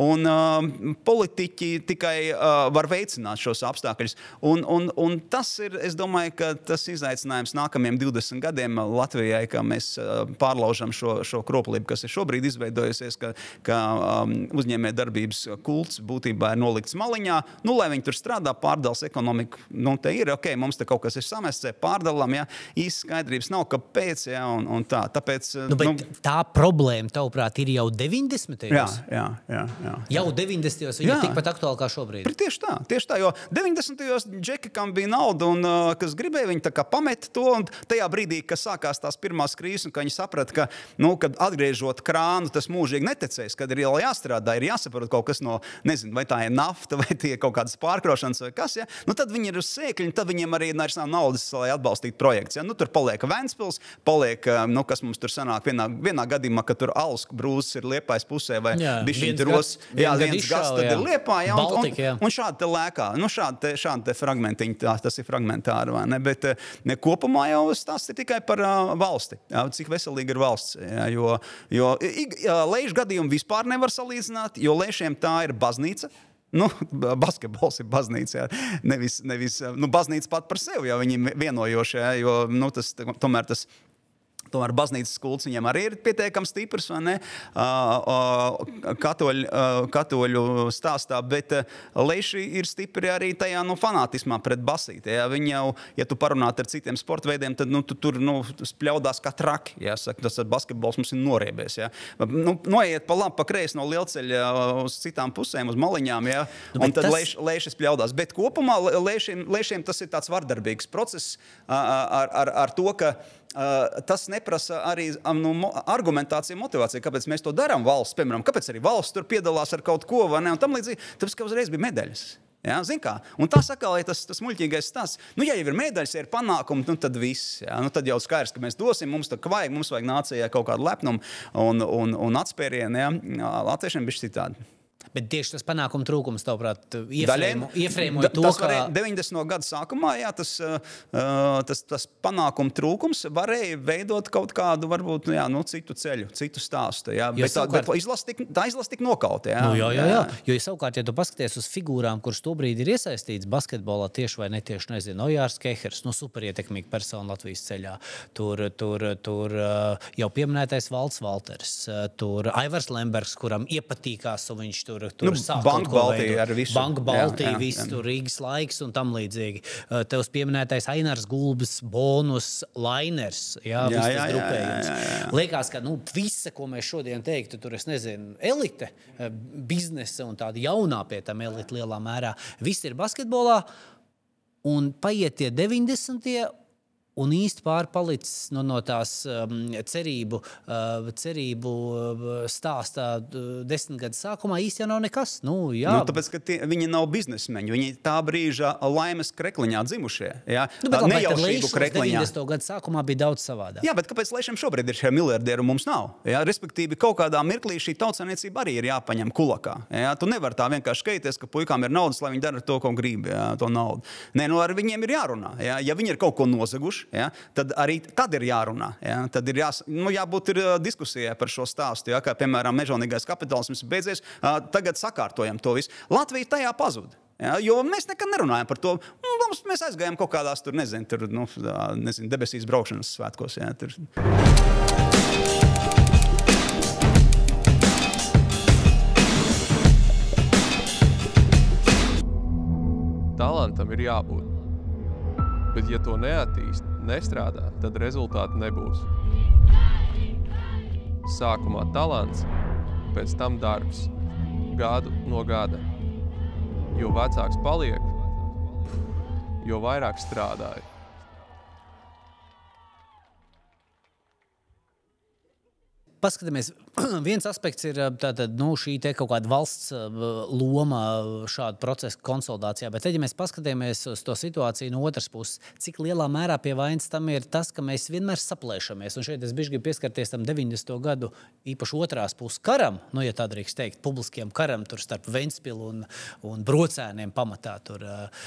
un politiķi tikai var veicināt šos apstākļus. Un tas ir, es domāju, ka tas izaicinājums nākamajiem 20 gadiem Latvijai, ka mēs pārlaužam šo kroplību, kas ir šobrīd izveidojusies, ka uzņēmēja darbības kults būtībā ir nolikts maliņā, lai viņi tur strādā, pārdals ekonomiku, te ir, mums te kaut kas ir samests, pārdalam, ja, īsti skaidrības nav, kāpēc, ja, un tā. Tāpēc, bet tā problēma, tavuprāt, ir jau 90. Jā. Jau 90. Viņa ir tikpat aktuāla kā šobrīd. Tieši tā, jo 90. džeki, kam bija nauda un kas gribēja, viņi tā kā pameta to, un tajā brīdī, kad sākās tās pirmās krīzes, un ka viņi saprata, ka, kad atgriežot krānu, tas mūžīgi neticēs, kad ir jau jāstrādā, ir jāsaprot kaut kas no, nezinu, vai tā ir nafta, vai tie kaut kādas pārkrošanas, vai kas, ja? Tad viņi ir uz sēkļi, tad viņiem arī nav naudas, lai atbalstītu projekts. Ja? Tur paliek Ventspils, paliek, kas mums tur sanāk vienā gadījumā, ka tur Alsku brūzes ir Liepājas pusē, vai bišķiņ ros, viens gads tad ir Liepāja, un šādi te lēkā. Šādi te fragmentiņi, tas ir fragmentāri, vai ne? Bet kopumā jau tas ir tikai par valsti. Jā? Cik veselīgi ir valsts. Jā? Jo Leišu gadījumu vispār nevar salīdzināt, jo Leišiem tā ir baznīca. Basketbols ir baznīca, jā. Nevis baznīca pat par sevi, jo viņi vienojoši, jā, jo tomēr baznīcas kults viņiem arī ir pietiekami stiprs, vai ne, katoļu stāstā, bet Leiši ir stipri arī tajā fanātismā pret basīti. Ja? Viņi jau, ja tu parunāt ar citiem sporta veidiem, tad tu tur spļaudās kā traki. Jāsaka, tas basketbols mums ir noriebies. Ja? Noiet pa labi, pa kreisi no lielceļa uz citām pusēm, uz maliņām, ja? Un tad Leiši spļaudās. Bet kopumā Leišiem tas ir tāds vardarbīgs process ar to, ka tas neprasa arī argumentāciju, motivāciju, kāpēc mēs to darām valsts, piemēram, kāpēc arī valsts tur piedalās ar kaut ko, vai ne, un tam līdzīgi, tāpēc, ka uzreiz bija medaļas. Ja, zin kā? Un tas atkal ir tas muļķīgais stāsts. Ja jau ir medaļas, ja ir panākumi, tad viss. Ja? Tad jau skaidrs, ka mēs dosim, mums vajag nācijai kaut kādu lepnumu un atspērienu. Ja? Latviešiem bišķi citādi. Bet tieši tas panākuma trūkums, tavuprāt, iefrēmoja to, ka 90. gadu sākumā, jā, tas panākuma trūkums varēja veidot kaut kādu, varbūt, citu ceļu, citu stāstu. Jā. Bet tā izlase tik nokauta. Jā. Jā. Jo, savukārt, ja tu paskaties uz figūrām, kuras tobrīd ir iesaistīts basketbolā tieši vai netieši, nezinu, Ojārs Kehers, superietekmīga persona Latvijas ceļā, tur jau pieminētais Valds Valters, tur Aivars Lembergs, kuram iepatīkās, un viņš tur Banka Baltija ar visu. Banka Baltija, viss tur Rīgas laiks un tam līdzīgi. Tevs pieminētais Ainars Gulbis, Bonus, Lainers, viss tas grupējums. Liekas, ka visa, ko mēs šodien teiktu, tur es nezinu, elite, biznesa un tāda jaunā pie tam elite lielā mērā, viss ir basketbolā un paiet tie 90. Un īsti pārpalicis no tās cerību stāstā 10 gadu sākumā īsti jau nav nekas. Tāpēc, ka viņi nav biznesmeņi. Viņi tā brīža laimes krekliņā dzimušie. Ja? Nejaušību krekliņā. 90. gadu sākumā bija daudz savādāk. Jā, bet kāpēc Leišiem šobrīd ir šie miljardieri un mums nav? Ja? Respektīvi, kaut kādā mirklī šī tautsāniecība arī ir jāpaņem kulakā. Ja? Tu nevar tā vienkārši skaities, ka puikām ir naudas, lai viņi dara to, ko grib, ja? To naudu. Nē, ar viņiem ir jārunā. Ja viņi ir kaut ko nozaguši, ja, tad arī tad ir jārunā. Ja, tad ir jābūt diskusijai par šo stāstu. Ja, kā, piemēram, mežonīgais kapitālisms beidzies, tagad sakārtojam to visu. Latvija tajā pazud. Ja, jo mēs nekad nerunājam par to. Mēs aizgājām kaut kādās debesīs braukšanas svētkos. Ja, tur. Talantam ir jābūt. Bet, ja to neattīst, nestrādā, tad rezultāti nebūs. Sākumā talants, pēc tam darbs, gadu no gada. Jo vecāks paliek, jo vairāk strādāja. Paskatāmies, viens aspekts ir šī te kaut kāda valsts loma šādu procesu konsolidācijā, bet tad, ja mēs paskatāmies uz to situāciju no otras puses, cik lielā mērā pie vainas tam ir tas, ka mēs vienmēr saplēšamies. Un šeit es gribu pieskarties tam 90. gadu īpaši otrās puses karam, ja tā drīkst teikt, publiskiem karam tur starp Ventspilu un Brocēniem pamatā tur.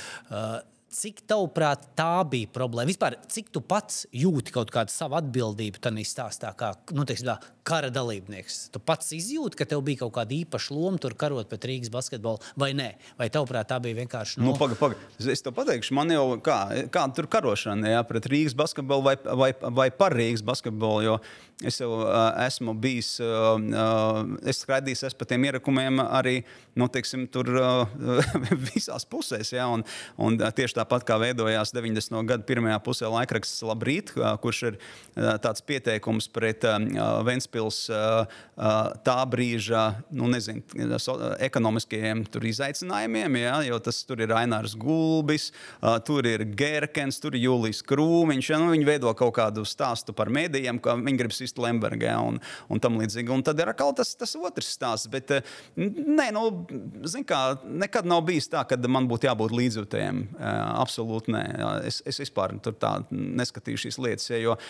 Cik tavuprāt tā bija problēma? Vispār, cik tu pats jūti kaut kādu savu atbildību tanī stāstā, kā, kara dalībnieks? Tu pats izjūti, ka tev bija kaut kāda īpaša loma tur karot pret Rīgas basketbolu, vai nē? Vai tavuprāt tā bija vienkārši... Paga. Es to pateikšu, man jau kāda tur karošana, ja, pret Rīgas basketbolu vai par Rīgas basketbolu, jo es jau esmu bijis, es skraidījis pa tiem ierakumiem arī, tur visās pusēs, ja, un tieši tāpat kā veidojās 90. gadu pirmajā pusē laikraksts Labrīt, kurš ir tāds pieteikums pret Ventspils tā brīža, ekonomiskajiem tur izaicinājumiem, ja, jo tas tur ir Ainārs Gulbis, tur ir Gērkens, tur ir Julijs Krūmiņš, ja, viņi veido kaut kādu stāstu par mēdījiem, ka viņi grib sist Lembergu, ja, un tam līdzīgi. Un tad ir atkal tas otrs stāsts, bet nē, zin kā, nekad nav bijis tā, kad man būtu jābūt līdzjūtējiem. Absolūti nē. Es vispār tur tā neskatīju šīs lietas,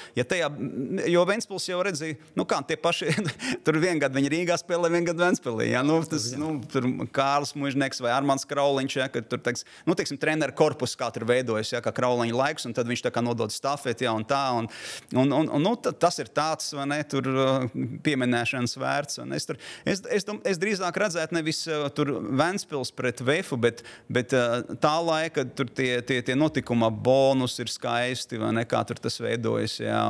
jo Ventspils jau redzēja, tie paši, tur viengad viņi Rīgā spēlē, viengad Ventspilī. Ja? Tur Kārlis Mužnieks vai Armands Krauliņš, ja, kad tur, teiksim, treneru korpus kā tur veidojas, ja, kā Krauliņa laiks, un tad viņš tā kā nodod stafeti, ja, un tā, un tas ir tāds, vai ne, tur pieminēšanas vērts. Es drīzāk redzētu nevis tur Ventspils pret Vefu, bet tā laika, tur tie notikuma bonus ir skaisti, vai ne, kā tur tas veidojas, ja,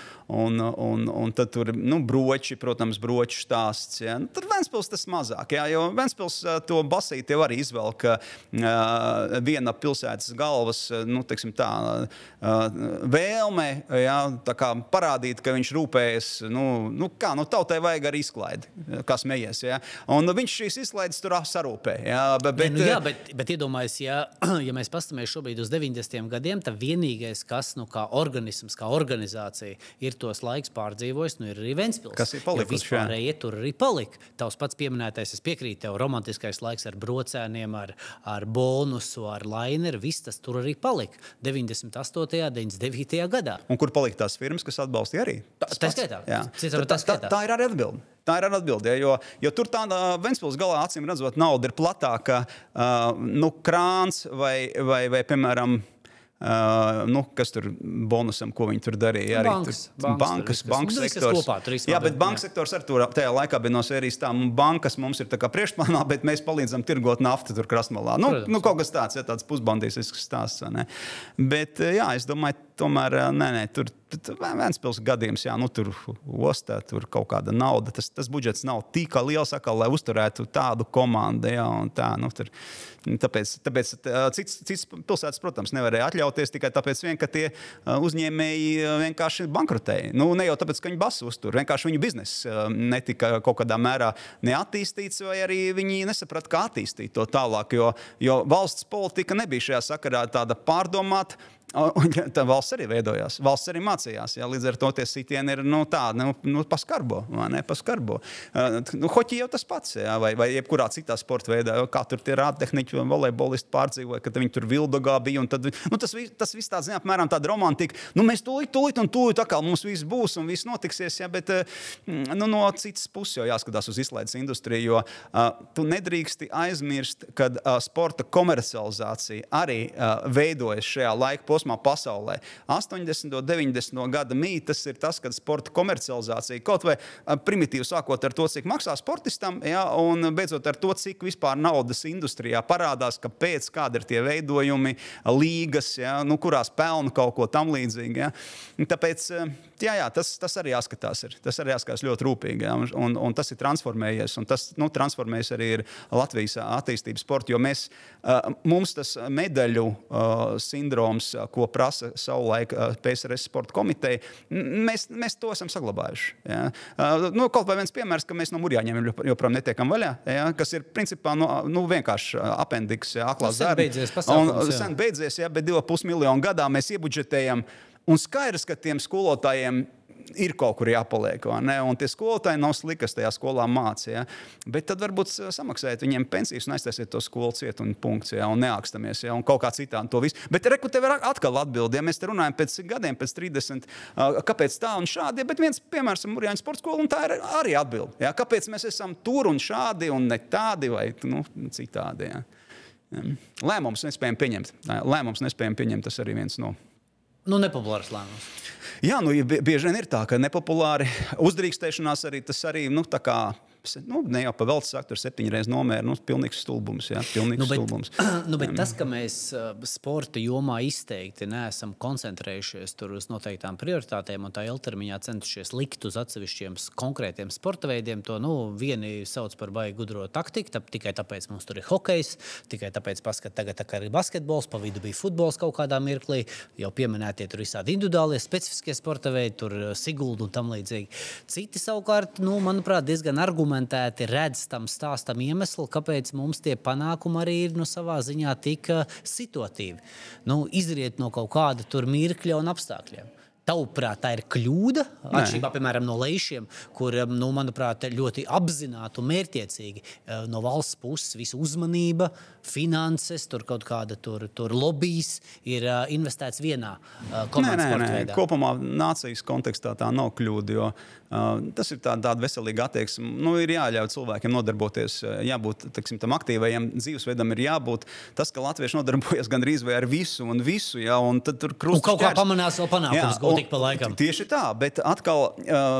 un tad tur, broči, protams, broču stāsts, ja. Tur Ventspils tas mazāk, ja, jo Ventspils to basīti jau arī izvelk viena pilsētas galvas, teiksim tā, vēlme, ja, tā kā parādīt, ka viņš rūpējas, tautai vajag arī izklaidi, kā smejies, ja. Un viņš šīs izklaides tur sarūpē, ja. Bet iedomājies, ja mēs pastamies šobrīd uz 90. gadiem, tad vienīgais, kas, kā organisms, kā organizācija ir tos laiks pārdzīvojis, ir arī Ventspils. Kas ir palikuši? Jo vispārējie tur arī palika. Tavs pats pieminētais, es piekrītu tev, romantiskais laiks ar Brocēniem, ar bonusu, ar Laineru, viss tas tur arī palika 98. 99. gadā. Un kur palika tās firmas, kas atbalstīja arī? Tā skaitā. Tā ir arī atbilde. Tā ir atbilde, jo tur tāda Ventspils galā, acīm redzot, nauda ir platāka, krāns vai piemēram, kas tur bonusam, ko viņi tur darīja? Bankas sektors. Jā, bet bankas sektors ar to tajā laikā bija no sērijas tā, bankas mums ir tā kā priekšplānā, bet mēs palīdzam tirgot naftu tur krastmalā. Kaut kas tāds, ja tāds pusbandīsisks stāsts. Ne? Bet, jā, es domāju, tomēr, tur Ventspils gadījums, jā, tur ostā, tur kaut kāda nauda. Tas budžets nav tik liels, lai uzturētu tādu komandu, jā, un tā, tur. Tāpēc cits pilsētas, protams, nevarēja atļauties tikai tāpēc vien, ka tie uzņēmēji vienkārši bankrotēja. Ne jau tāpēc, ka viņi basu uztur, vienkārši viņu biznes netika kaut kādā mērā neattīstīts, vai arī viņi nesaprata, kā attīstīt to tālāk, jo valsts politika nebija šajā sakarā tāda pārdomāta. Un tā valsts arī veidojās. Valsts arī mācījās. Jā. Līdz ar to tie sitieni ir tādi, paskarbo, vai ne, paskarbo. Hoķi jau tas pats, jā, vai jebkurā citā sporta veidā, kā tur tie rādtehniķi un volejbolisti pārdzīvoja, kad viņi tur Vildogā bija, un tad, tas viss tāds, apmēram tāda romantika. Mēs tūlīt atkal mums viss būs un viss notiksies, jā, bet no citas puses jau jāskatās uz izklaides industriju, jo tu nedrīksti aizmirst, kad sporta komercializācija arī veidojas šajā laika posmā pasaulē. 80. 90. gada mītas ir tas, kad sporta komercializācija kaut vai primitīvi sākot ar to, cik maksā sportistam, ja, un beidzot ar to, cik vispār naudas industrijā parādās, kādi ir tie veidojumi, līgas, ja, kurās pelna kaut ko tam līdzīgi. Ja. Tāpēc, tas arī jāskatās ir. Tas arī jāskatās ļoti rūpīgi, ja, un tas ir transformējies, un tas transformējies arī ir Latvijas attīstības sporta, jo mums tas medaļu sindroms, ko prasa savulaik PSRS sporta komiteja, mēs to esam saglabājuši. Ja. Kaut vai viens piemērs, ka mēs no Murjāņiem joprojām netiekam vaļā, ja, kas ir principā vienkārši apendiks, ja, aklās zārni. Sen beidzies, ja, bet 2,5 miljonu gadā mēs iebudžetējam, un skaidrs, ka tiem skolotājiem ir kaut kur jāpaliek, vai ne? Un tie skolotāji nav slikti, kas tajā skolā māca. Ja? Bet tad varbūt samaksājiet viņiem pensijas un aiztaisiet to skolu ciet un punkts, ja? Un neākstamies, ja? Un kaut kā citādi to visu. Bet reku tev ir atkal atbildi, ja mēs te runājam pēc gadiem, pēc 30, kāpēc tā un šādi, ja? Bet viens piemērs ir Murjāņu sporta skola, un tā ir arī atbildi. Ja? Kāpēc mēs esam tur un šādi un ne tādi vai citādi. Ja? Lēmums nespējam pieņemt, tas arī viens no. Nepopulārs lēmums. Jā, bieži vien ir tā, ka nepopulāri uzdrīkstēšanās arī tas arī, tā kā, ne jau pa velti sakt, tur 7 reizes nomēra, pilnīgs stulbums, jā, stulbums. Bet tas, ka mēs sporta jomā izteikti neesam koncentrējušies tur uz noteiktām prioritātēm un tā ilgtermiņā centušies likt uz atsevišķiem konkrētiem sporta veidiem, to, vieni sauc par baigi gudro taktiku, tikai tāpēc mums tur ir hokejs, tikai tāpēc paskat tagad tā kā ir basketbols, pa vidu bija futbols kaut kādā mirklī, jau pieminētie tur visādi individuālie, specifiskie sporta veidi, tur Sigulda un tam līdzīgi. Citi savukārt, manuprāt, diezgan argumentēti redz tam stāstam iemeslu, kāpēc mums tie panākumi arī ir savā ziņā tik situatīvi. Izriet no kaut kāda tur mirkļa un apstākļiem. Tavuprāt, tā ir kļūda, atšķirībā, piemēram, no Leišiem, kur, manuprāt, ļoti apzināti un mērķiecīgi no valsts puses visu uzmanība, finanses, tur kaut kāda tur lobbyis ir investēts vienā komandas sporta veidā. Kopumā nācijas kontekstā tā nav kļūda, jo tas ir tāda veselīga attieksme. Ir jāļauj cilvēkiem nodarboties, jābūt tam aktīvajam dzīvesveidam ir jābūt. Tas, ka latvieši nodarbojas gandrīz vai ar visu un visu, ja, un tad tur krustas kaut kā pamanās vēl panākums gūt pa laikam. Tieši tā, bet atkal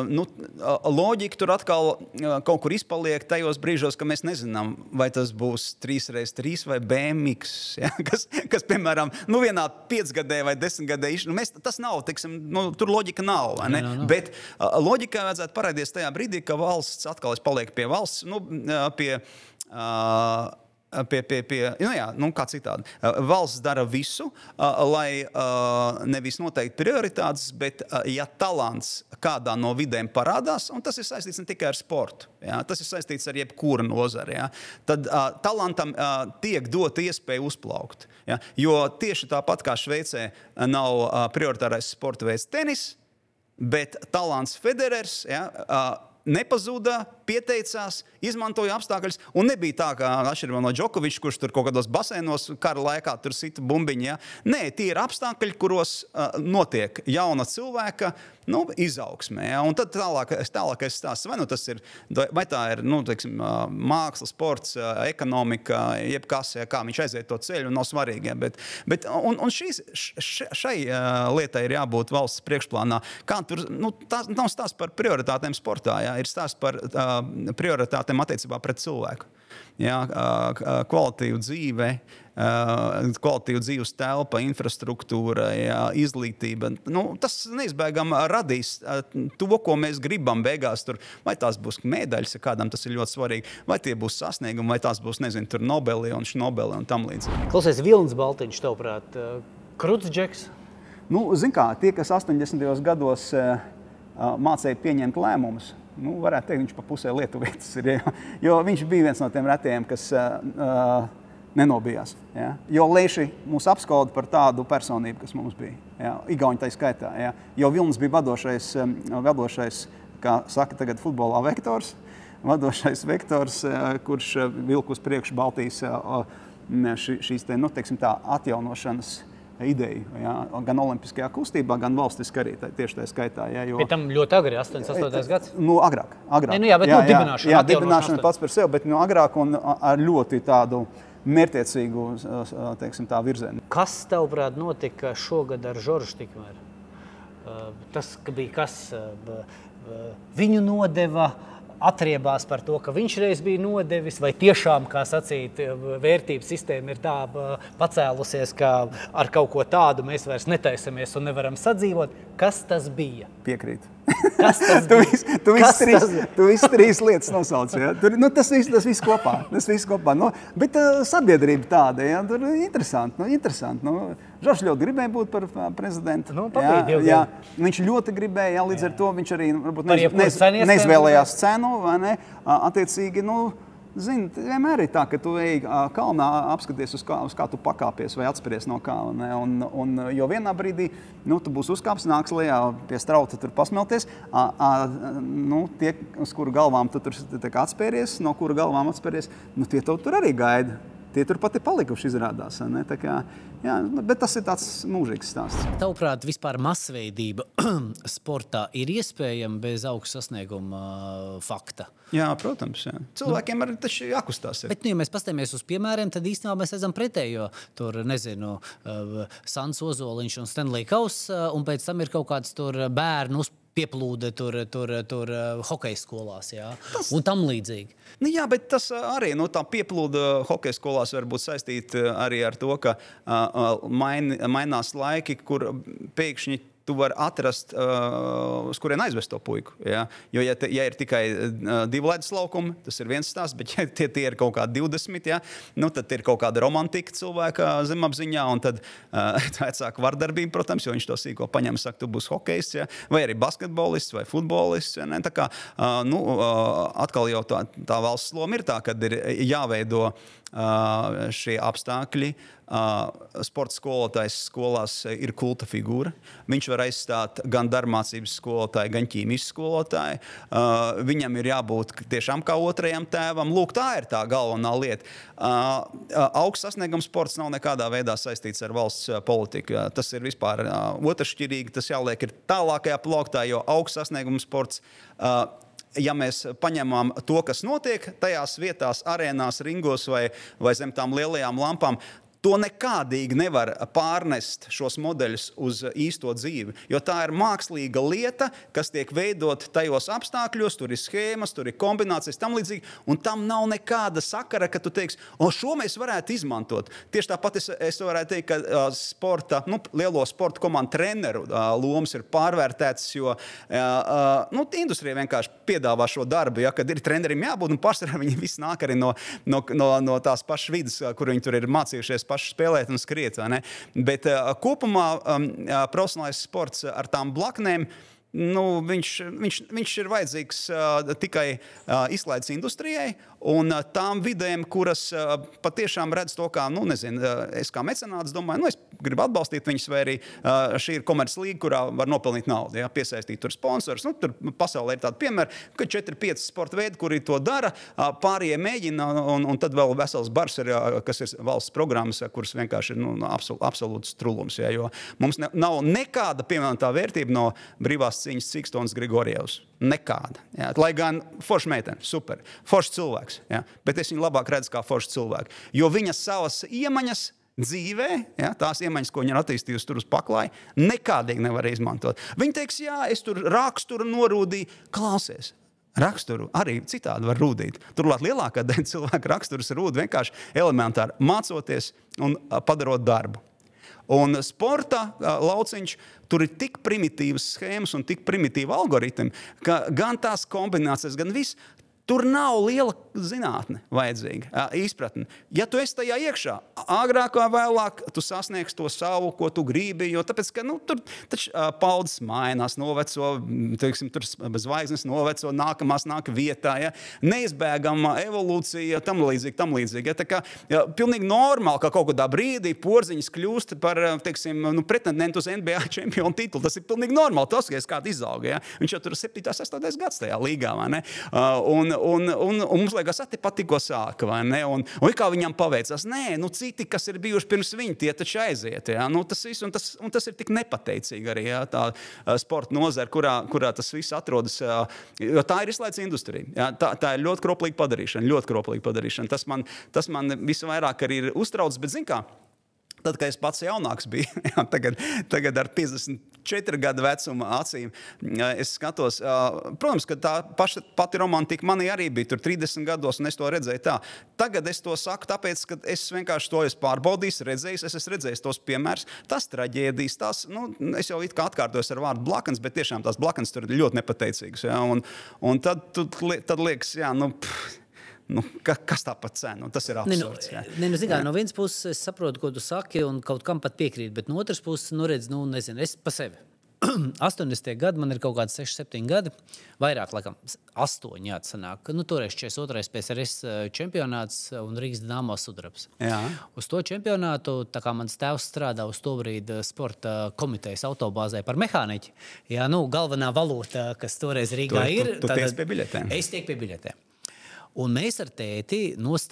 loģika tur atkal kaut kur izpaliek tajos brīžos, ka mēs nezinām, vai tas būs 3x3 vai BMX, ja, kas piemēram, vienā 5-gadē vai 10-gadē, tas nav, tur loģika nav, vai ne? No. Bet loģika vajadzētu parādīties tajā brīdī, ka valsts atkal paliek pie valsts, kā citādi. Valsts dara visu, lai nevis noteikti prioritātes, bet ja talants kādā no vidēm parādās, un tas ir saistīts ne tikai ar sportu, ja, tas ir saistīts ar jebkuru nozari, ja, tad talantam tiek dota iespēja uzplaukt. Ja, jo tieši tāpat kā Šveicē nav prioritārais sporta veids tenis, bet talants Federers, ja, nepazuda, pieteicās, izmantoja apstākļus, un nebija tā, kā atšķirībā no Džokoviča, kurš tur kaut kādos basēnos kara laikā tur sita bumbiņi. Ja. Nē, tie ir apstākļi, kuros notiek jauna cilvēka izaugsmē. Ja. Un tad tālākais stāsts, vai tā ir māksla, sports, ekonomika, jebkas, ja, kā viņš aiziet to ceļu, nav svarīgi. Ja. Un šai lietai ir jābūt valsts priekšplānā. Kā tur, tas nav stāsts par prioritātēm sportā, ja. Ir stāsts par prioritātēm attiecībā pret cilvēku. Jā, kvalitīvu dzīve, kvalitīvu dzīves telpa, infrastruktūra, jā, izglītība. Tas neizbēgam radīs to, ko mēs gribam beigās. Tur, vai tās būs medaļas, kādam tas ir ļoti svarīgi, vai tie būs sasniegumi, vai tās būs, tur Nobeli un Šnobeli un tam līdzīgi. Klausies, Vilnis Baltiņš, tavuprāt, kruts džeks? Zin kā, tie, kas 80. gados mācēja pieņemt lēmumus, varētu teikt, viņš pa pusē lietuvietis ir, jo viņš bija viens no tiem retiem, kas nenobijās. Ja? Jo Leiši mūs apskauda par tādu personību, kas mums bija. Ja? Igauņi tai skaitā. Ja? Jo Vilnis bija vadošais, kā saka tagad futbolā, vektors. Vadošais vektors, kurš vilk uz priekšu Baltijas šīs te, teiksim tā, atjaunošanas ideju. Ja? Gan olimpiskajā kustībā, gan valstiski arī tieši tā skaitā. Ja? Jo... Bet tam ļoti agri, 88. gads? Agrāk. Ne, jā, bet dibināšana. Jā, dibināšana pats par sevi, bet agrāk un ar ļoti tādu mērķtiecīgu, teiksim tā, virzienu. Kas, tavuprāt, notika šogad ar Žoržu tikmēr? Tas bija kas? Viņu nodeva, atriebās par to, ka viņš reiz bija nodevis, vai tiešām, kā sacīt, vērtības sistēma ir tā pacēlusies, ka ar kaut ko tādu mēs vairs netaisamies un nevaram sadzīvot. Kas tas bija? Piekrīt. Kas tas bija? Tu viss trīs lietas nosauc. Ja? Tas viss kopā. Bet sabiedrība tāda, ja? Tur interesanti. Žoržs ļoti gribēja būt par prezidentu. Jā. Viņš ļoti gribēja, līdz ar to viņš arī neizvēlējās cenu, vai ne? Attiecīgi, zini, vienmēr ir tā, ka tu ej kalnā apskaties uz kā tu pakāpies vai atspiries no kalna. Jo vienā brīdī tu būsi uzkāps, nāks lejā pie strauta tur pasmelties. Tie, uz kuru galvām tu tur atspēries, no kuru galvām atspēries, tie tev tur arī gaida. Tie tur pat ir palikuši izrādās. Ne? Tā kā, jā, bet tas ir tāds mūžīgs stāsts. Tavuprāt, vispār masveidība sportā ir iespējama bez augsta sasnieguma fakta? Jā, protams. Jā. Cilvēkiem arī taču jākustās. Bet, ja mēs paskatāmies uz piemēriem, tad īstenībā mēs redzam pretējo. Tur, Sans Ozoliņš un Stanley Kaus, un pēc tam ir kaut kāds tur bērnu pieplūde tur hokeja skolās, jā, un tam līdzīgi. Jā, bet tas arī, tā pieplūda hokeja skolās var būt saistīta arī ar to, ka mainās laiki, kur pēkšņi tu vari atrast, uz kurien aizvest to puiku. Ja? Jo, ja ir tikai 2 ledus laukumi, tas ir viens stāsts, bet ja tie ir kaut kādi 20, ja? Tad ir kaut kāda romantika cilvēka zemapziņā, un tad vecāka vardarbība, protams, jo viņš to sīko paņem, saka, tu būsi hokejists, ja? Vai arī basketbolists vai futbolists. Ja? Tā kā, atkal jau tā valsts loma ir tā, kad ir jāveido šie apstākļi. Sporta skolotājs skolās ir kulta figūra. Viņš var aizstāt gan darbmācības skolotāju, gan ķīmijas skolotāju. Viņam ir jābūt tiešām kā otrajam tēvam. Lūk, tā ir tā galvenā lieta. Augsts sasniegums sports nav nekādā veidā saistīts ar valsts politiku. Tas ir vispār otršķirīgi. Tas jāliek ir tālākajā plauktā, jo augsts sasniegums sports ja mēs paņemam to, kas notiek tajās vietās, arēnās, ringos vai zem tām lielajām lampām, to nekādīgi nevar pārnest šos modeļus uz īsto dzīvi, jo tā ir mākslīga lieta, kas tiek veidot tajos apstākļos, tur ir schēmas, tur ir kombinācijas, tam līdzīgi, un tam nav nekāda sakara, ka tu teiksi, šo mēs varētu izmantot. Tieši tāpat es varētu teikt, ka lielo sporta komandu treneru lomas ir pārvērtētas, jo industrija vienkārši piedāvā šo darbu, ja, kad ir trenerim jābūt, un pārsvarā viņi visi nāk arī no tās pašas vidas, kur viņi tur ir mācījušies paši spēlēt un skriet, vai ne? Bet kopumā profesionālais sports ar tām blaknēm, viņš ir vajadzīgs tikai izklaides industrijai un tām vidēm, kuras patiešām redz to, kā, es kā mecenāts domāju, es gribu atbalstīt viņus, vai arī šī ir komerclīga, kurā var nopelnīt naudu, ja, piesaistīt tur sponsors. Tur pasaulē ir tādi piemēri, ka 4-5 sporta veidi, kuri to dara, pārējie mēģina, un tad vēl vesels bars ir, kas ir valsts programmas, kuras vienkārši ir absolūts trulums, ja, jo mums nav nekāda pievienotā vērtība no brīvās cīņas Cikstonas Grigorjevs. Nekāda. Ja. Lai gan forša meitene, super, foršs cilvēks, ja. Bet es viņu labāk redzu kā foršu cilvēku, jo viņa savas iemaņas dzīvē, ja, tās iemaņas, ko viņa ir attīstījusi tur uz paklāja, nekādīgi nevar izmantot. Viņa teiks, jā, es tur raksturu norūdīju, klausies. Raksturu arī citādi var rūdīt. Turklāt lielākā daļa cilvēku raksturus rūd vienkārši elementāri mācoties un padarot darbu. Un sporta lauciņš, tur ir tik primitīvas schēmas un tik primitīvi algoritmi, ka gan tās kombinācijas, gan viss, Tur nav liela zinātne vajadzīga, izpratne. Ja tu esi tajā iekšā, agrāk vai vēlāk, tu sasniegs to savu, ko tu gribi, jo tāpēc, ka, tur taču paudzes mainās, noveco, teiksim, tur zvaigznes noveco, nākamās nāk vietā, ja? Neizbēgama evolūcija, tam līdzīgi. Ja? Tā kā, pilnīgi normāli, ka kaut kādā brīdī Porziņš kļūst par, teiksim, pretendentu uz NBA čempionu titulu. Tas ir pilnīgi normāli, tas, ka es kādu izaugu, ja? Viņš jau tur 7. 8. gads tajā līgā, vai ne? Un mums liekas, te pat tikko sāka, vai ne? Un kā viņam paveicās? Nē, citi, kas ir bijuši pirms viņi, tie taču aiziet, ja? Tas viss, un tas ir tik nepateicīgi arī, ja? Tā sporta nozara, kurā tas viss atrodas, jo tā ir izslēdz industrija. Ja? Tā ir ļoti kroplīga padarīšana. Tas man visvairāk arī ir uztrauc, bet zin kā? Tad, kad es pats jaunāks biju, tagad ar 54 gadu vecuma acīm, es skatos, protams, ka tā pati romantika manī arī bija tur 30 gados, un es to redzēju tā. Tagad es to saku tāpēc, ka es vienkārši to esmu pārbaudījis, es esmu redzējis tos piemērs, tas traģēdijas, es jau it kā atkārtojos ar vārdu blakans, bet tiešām tās blakans tur ir ļoti nepateicīgas. Ja? Un tad liekas, kas tā pat cena? Tas ir absurds. No vienas puses es saprotu, ko tu saki, un kaut kam pat piekrīt, bet no otras puses, nezinu, es pa sevi. 80. gadi, man ir kaut kādi 6-7 gadi, vairāk, laikam, 8 jāatsanāk. Toreiz 42. PSRS čempionāts un Rīgas Dinamo sudrabs. Jā. Uz to čempionātu, tā kā mans tēvs strādā uz to brīdi sporta komitejas autobāzē par mehāniķi, galvenā valūta, kas toreiz Rīgā ir. Tu tiec pie biļetēm? Es tiek pie biļetēm. Un mēs ar tēti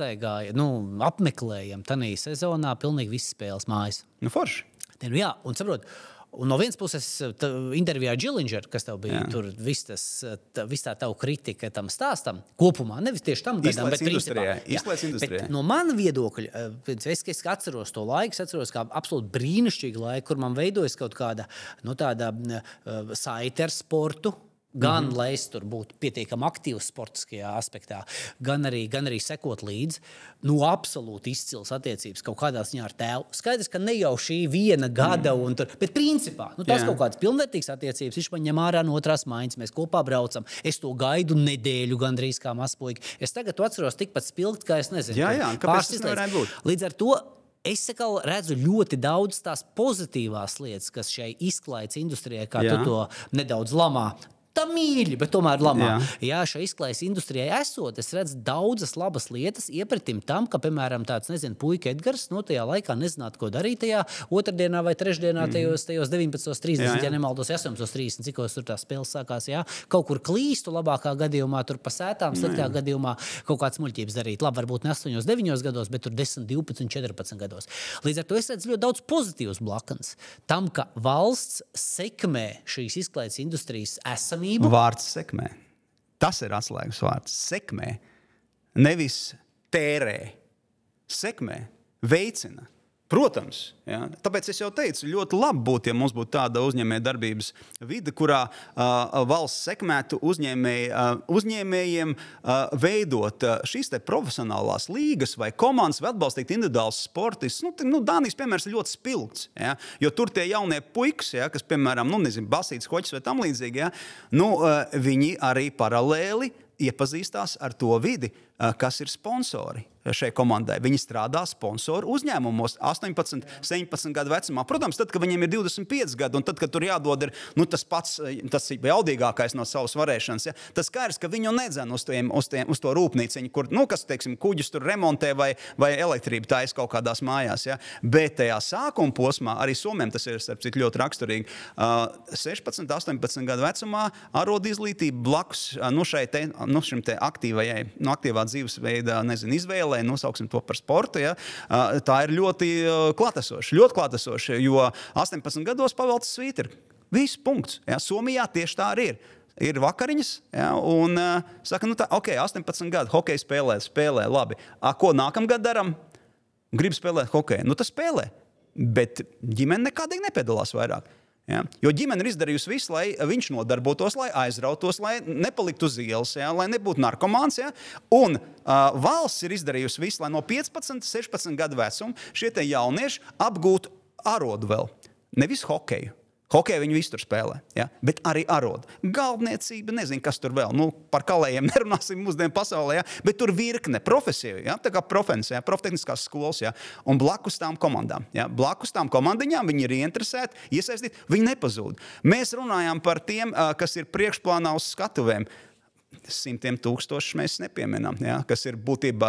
apmeklējam tanī sezonā pilnīgi visas spēles mājas. Forši. Jā, un saprot, un no vienas puses intervijā Džilinger, kas tev bija, tur viss tā tavu kritika tam stāstam, kopumā, nevis tieši tam gadam, bet principā. Izslēdz industrijā. Bet no mana viedokļa, es atceros to laiku, kā absolūti brīnišķīgu laiku, kur man veidojas kaut kāda, tāda saite ar sportu, gan, lai es tur būtu pietiekami aktīvs sportiskajā aspektā, gan arī sekot līdzi, absolūti izcils attiecības kaut kādā ziņā ar tēvu. Skaidrs, ka ne jau šī viena gada, bet principā, tas kaut kāds pilnvērtīgs attiecības, viņš man ņem ārā no otrās maiņas, mēs kopā braucam, es to gaidu nedēļu gandrīz kā mazpuika. Es tagad to atceros tikpat spilgt, kā es nezinu. Kāpēc tas nevarētu būt? Līdz ar to es redzu ļoti daudz tās pozitīvās lietas, kas šai izklaides industrijai, kā tu to nedaudz lamā, tā mīļi, bet tomēr lamā. Jā, šai izklaides industrijai esot, es redzu daudzas labas lietas iepratim tam, ka, piemēram, tāds, puika Edgars, tajā laikā nezinātu, ko darīt tajā otrdienā vai trešdienā, tajos 19.30, ja nemaldos 18.30, cikos tur tās spēles sākās, kaut kur klīstu, labākā gadījumā, tur pa sētām, sliktā gadījumā kaut kāds muļķības darīt. Labi, varbūt ne 8-9 gados, bet tur 10, 12, 14 gados. Līdz ar to es redzu ļoti daudz pozitīvus blakans tam, ka valsts sekmē šīs izklaides industrijas esamību. Vārds sekmē. Tas ir atslēgas vārds. Sekmē. Nevis tērē. Sekmē. Veicina. Protams. Ja? Tāpēc es jau teicu, ļoti labi būtu, ja mums būtu tāda uzņēmējdarbības vide, kurā valsts sekmētu uzņēmējiem veidot šīs te profesionālās līgas vai komandas vai atbalstīt individuāls sportis. Dānijas piemērs ir ļoti spilgts. Ja? Jo tur tie jaunie puikas, ja, kas, piemēram, basīts, hoķis vai tam līdzīgi, ja? Viņi arī paralēli iepazīstās ar to vidi, kas ir sponsori šai komandai. Viņi strādā sponsoru uzņēmumos 18, 17 gadu vecumā. Protams, tad, kad viņiem ir 25 gadi, un tad, kad tur jādod ir tas pats, tas jaudīgākais no savas varēšanas, ja? Tas skaidrs, ka viņu nedzen uz to rūpnīciņu, kur, kas, teiksim, kuģus tur remontē vai elektrību taisa kaut kādās mājās. Ja? Bet tajā sākuma posmā, arī Somiem tas ir cik ļoti raksturīgi, 16, 18 gadu vecumā arod izglītība blakus šim te aktīvā dzīvesveida, izvēlē, nosauksim to par sportu, ja? Tā ir ļoti klātesoša, jo 18 gados paveltas svītri. Viss punkts. Ja? Somijā tieši tā arī ir. Ir vakariņas, ja? Un saka, 18 gadu, hokeju spēlē, labi. Ko nākamgad daram? Grib spēlēt hokeju. Tas spēlē, bet ģimene nekādīgi nepiedalās vairāk. Ja? Jo ģimene ir izdarījusi visu, lai viņš nodarbotos, lai aizrautos, lai nepaliktu uz ielas, ja? Lai nebūtu narkomāns. Ja? Un valsts ir izdarījusi visu, lai no 15, 16 gadu vecuma šie te jaunieši apgūtu arodu vēl. Nevis hokeju. Hokeju viņi visu tur spēlē, ja? Bet arī arodu. Galvniecība, nezinu, kas tur vēl. Nu, par kalējiem nerunāsim mūsdienu pasaulē, ja? Bet tur virkne profesiju, ja? Tā kā profesija, proftehniskās skolas, ja? Un blakus tām komandām. Ja? Blakus tām komandiņām viņi ir ieinteresēti, iesaistīti, viņi nepazūd. Mēs runājām par tiem, kas ir priekšplānā uz skatuvēm. 100 000 mēs nepieminām, ja? Kas ir būtībā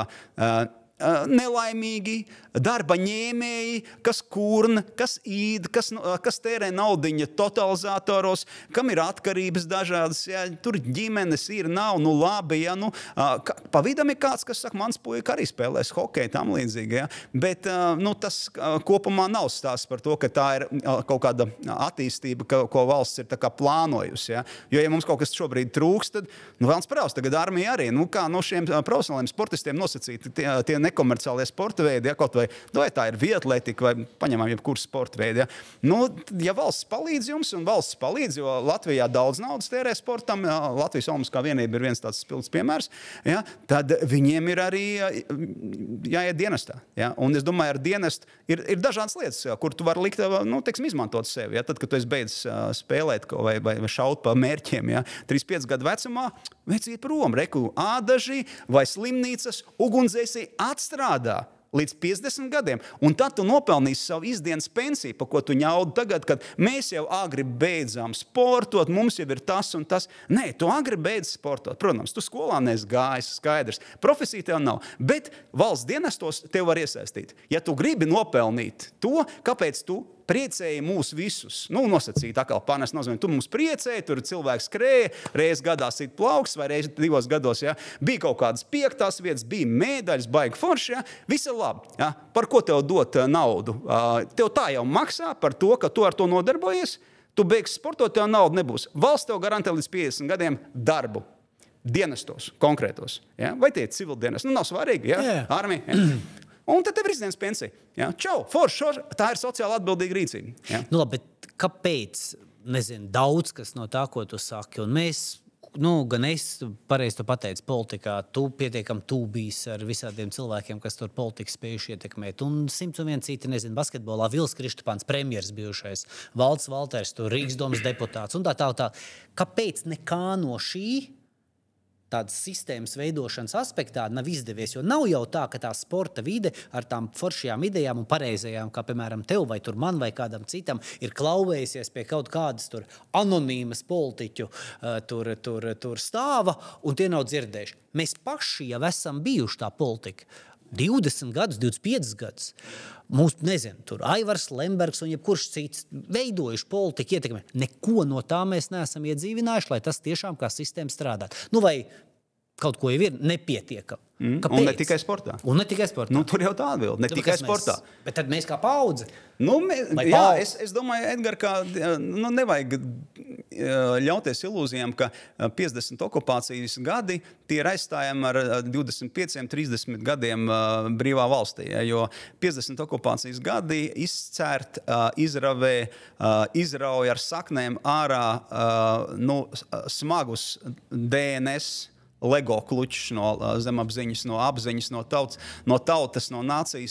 nelaimīgi, darba ņēmēji, kas kurna, kas īd, kas tērē naudiņa totalizatoros, kam ir atkarības dažādas, ja, tur ģimenes ir, nav, nu labi, ja, nu, pa vidam ir kāds, kas saka, mans puika arī spēlēs hokeju, tam līdzīgi, ja, bet nu, tas kopumā nav stāsts par to, ka tā ir kaut kāda attīstība, ko valsts ir tā kā plānojusi, ja, jo, ja mums kaut kas šobrīd trūkst, tad, nu, vēlams paraus, tagad armija arī, nu, kā no šiem profesionāliem sportistiem nosacīti, tie nekomerciālie sporta veidi, ja, kaut vai tā ir vietletika, vai paņemam jebkuru sporta veidu. Ja. Nu, ja valsts palīdz jums, un valsts palīdz, jo Latvijā daudz naudas tērē sportam, Latvijas Olimpiskā vienība ir viens tāds spilgts piemērs, ja, tad viņiem ir arī jāiet dienestā. Ja. Un es domāju, ar dienestu ir dažādas lietas, kur tu vari likt, nu, teiksim, izmantot sevi. Ja. Tad, kad tu esi beidzis spēlēt vai šaut pa mērķiem, ja, 35 gadu vecumā, iet prom, reku ādaži vai slimnīcas, ugunsdzēsēji atstrādā līdz 50 gadiem. Un tad tu nopelnīsi savu izdienas pensiju, pa ko tu ņaudi tagad, kad mēs jau agri beidzām sportot, mums jau ir tas un tas. Nē, tu agri beidz sportot. Protams, tu skolā neesi gājis, skaidrs. Profesija tev nav. Bet valsts dienestos tev var iesaistīt. Ja tu gribi nopelnīt to, kāpēc tu priecēji mūs visus. Nu, nosacīt atkal pārnest nozīmē. Tu mums priecēji, tur cilvēks skrēja, reiz gadā sit plauks, vai reiz 2 gados, ja. Bija kaut kādas 5. vietas, bija medaļas, baigi forši, ja. Visi labi, ja. Par ko tev dot naudu? Tev tā jau maksā par to, ka tu ar to nodarbojies. Tu beigsi sportot, tev nauda nebūs. Valsts tev garantē līdz 50 gadiem darbu. Dienestos, konkrētos. Ja. Vai tie ir civildienesti? Nu, nav svarīgi, ja. Yeah. Armija. Ja. Un tad tev ir izdienas pensija. Ja? Čau, forši, tā ir sociāli atbildīga rīcība. Ja? Nu, labi, bet kāpēc, nezinu, daudz kas no tā, ko tu saki, un mēs, nu, gan es, pareizi tu pateici, politikā, tu pietiekam tūbīs ar visādiem cilvēkiem, kas tur politiku spējuši ietekmēt, un 101 citi, nezinu, basketbolā, Vils Kristupāns, premjers bijušais, Valds Valters, tur Rīgas domas deputāts, un tā. Kāpēc nekā no šī tādas sistēmas veidošanas aspektā nav izdevies, jo nav jau tā, ka tā sporta vide ar tām foršajām idejām un pareizajām, kā piemēram tev vai tur man vai kādam citam, ir klauvējusies pie kaut kādas tur anonīmas politiķu tur stāva, un tie nav dzirdējuši. Mēs paši jau esam bijuši tā politika. 20 gadus, 25 gadus. Mūs, nezinu, tur Aivars Lembergs un jebkurš cits veidojuši politiku ietekmē. Neko no tā mēs neesam iedzīvinājuši, lai tas tiešām kā sistēma strādātu. Nu, vai kaut ko jau ir nepietiekam. Un ne tikai sportā. Nu, tur jau tā atbild, ne tikai sportā. Bet tad mēs kā paudze. Nu, jā, es domāju, Edgar, ka nu, nevajag ļauties ilūzijām, ka 50 okupācijas gadi tie ir aizstājami ar 25-30 gadiem brīvā valstī. Ja, jo 50 okupācijas gadi izcērt, izravē, izrauj ar saknēm ārā smagus DNS, Lego klučs no zemapziņas, no apziņas, no tautas, no nācijas.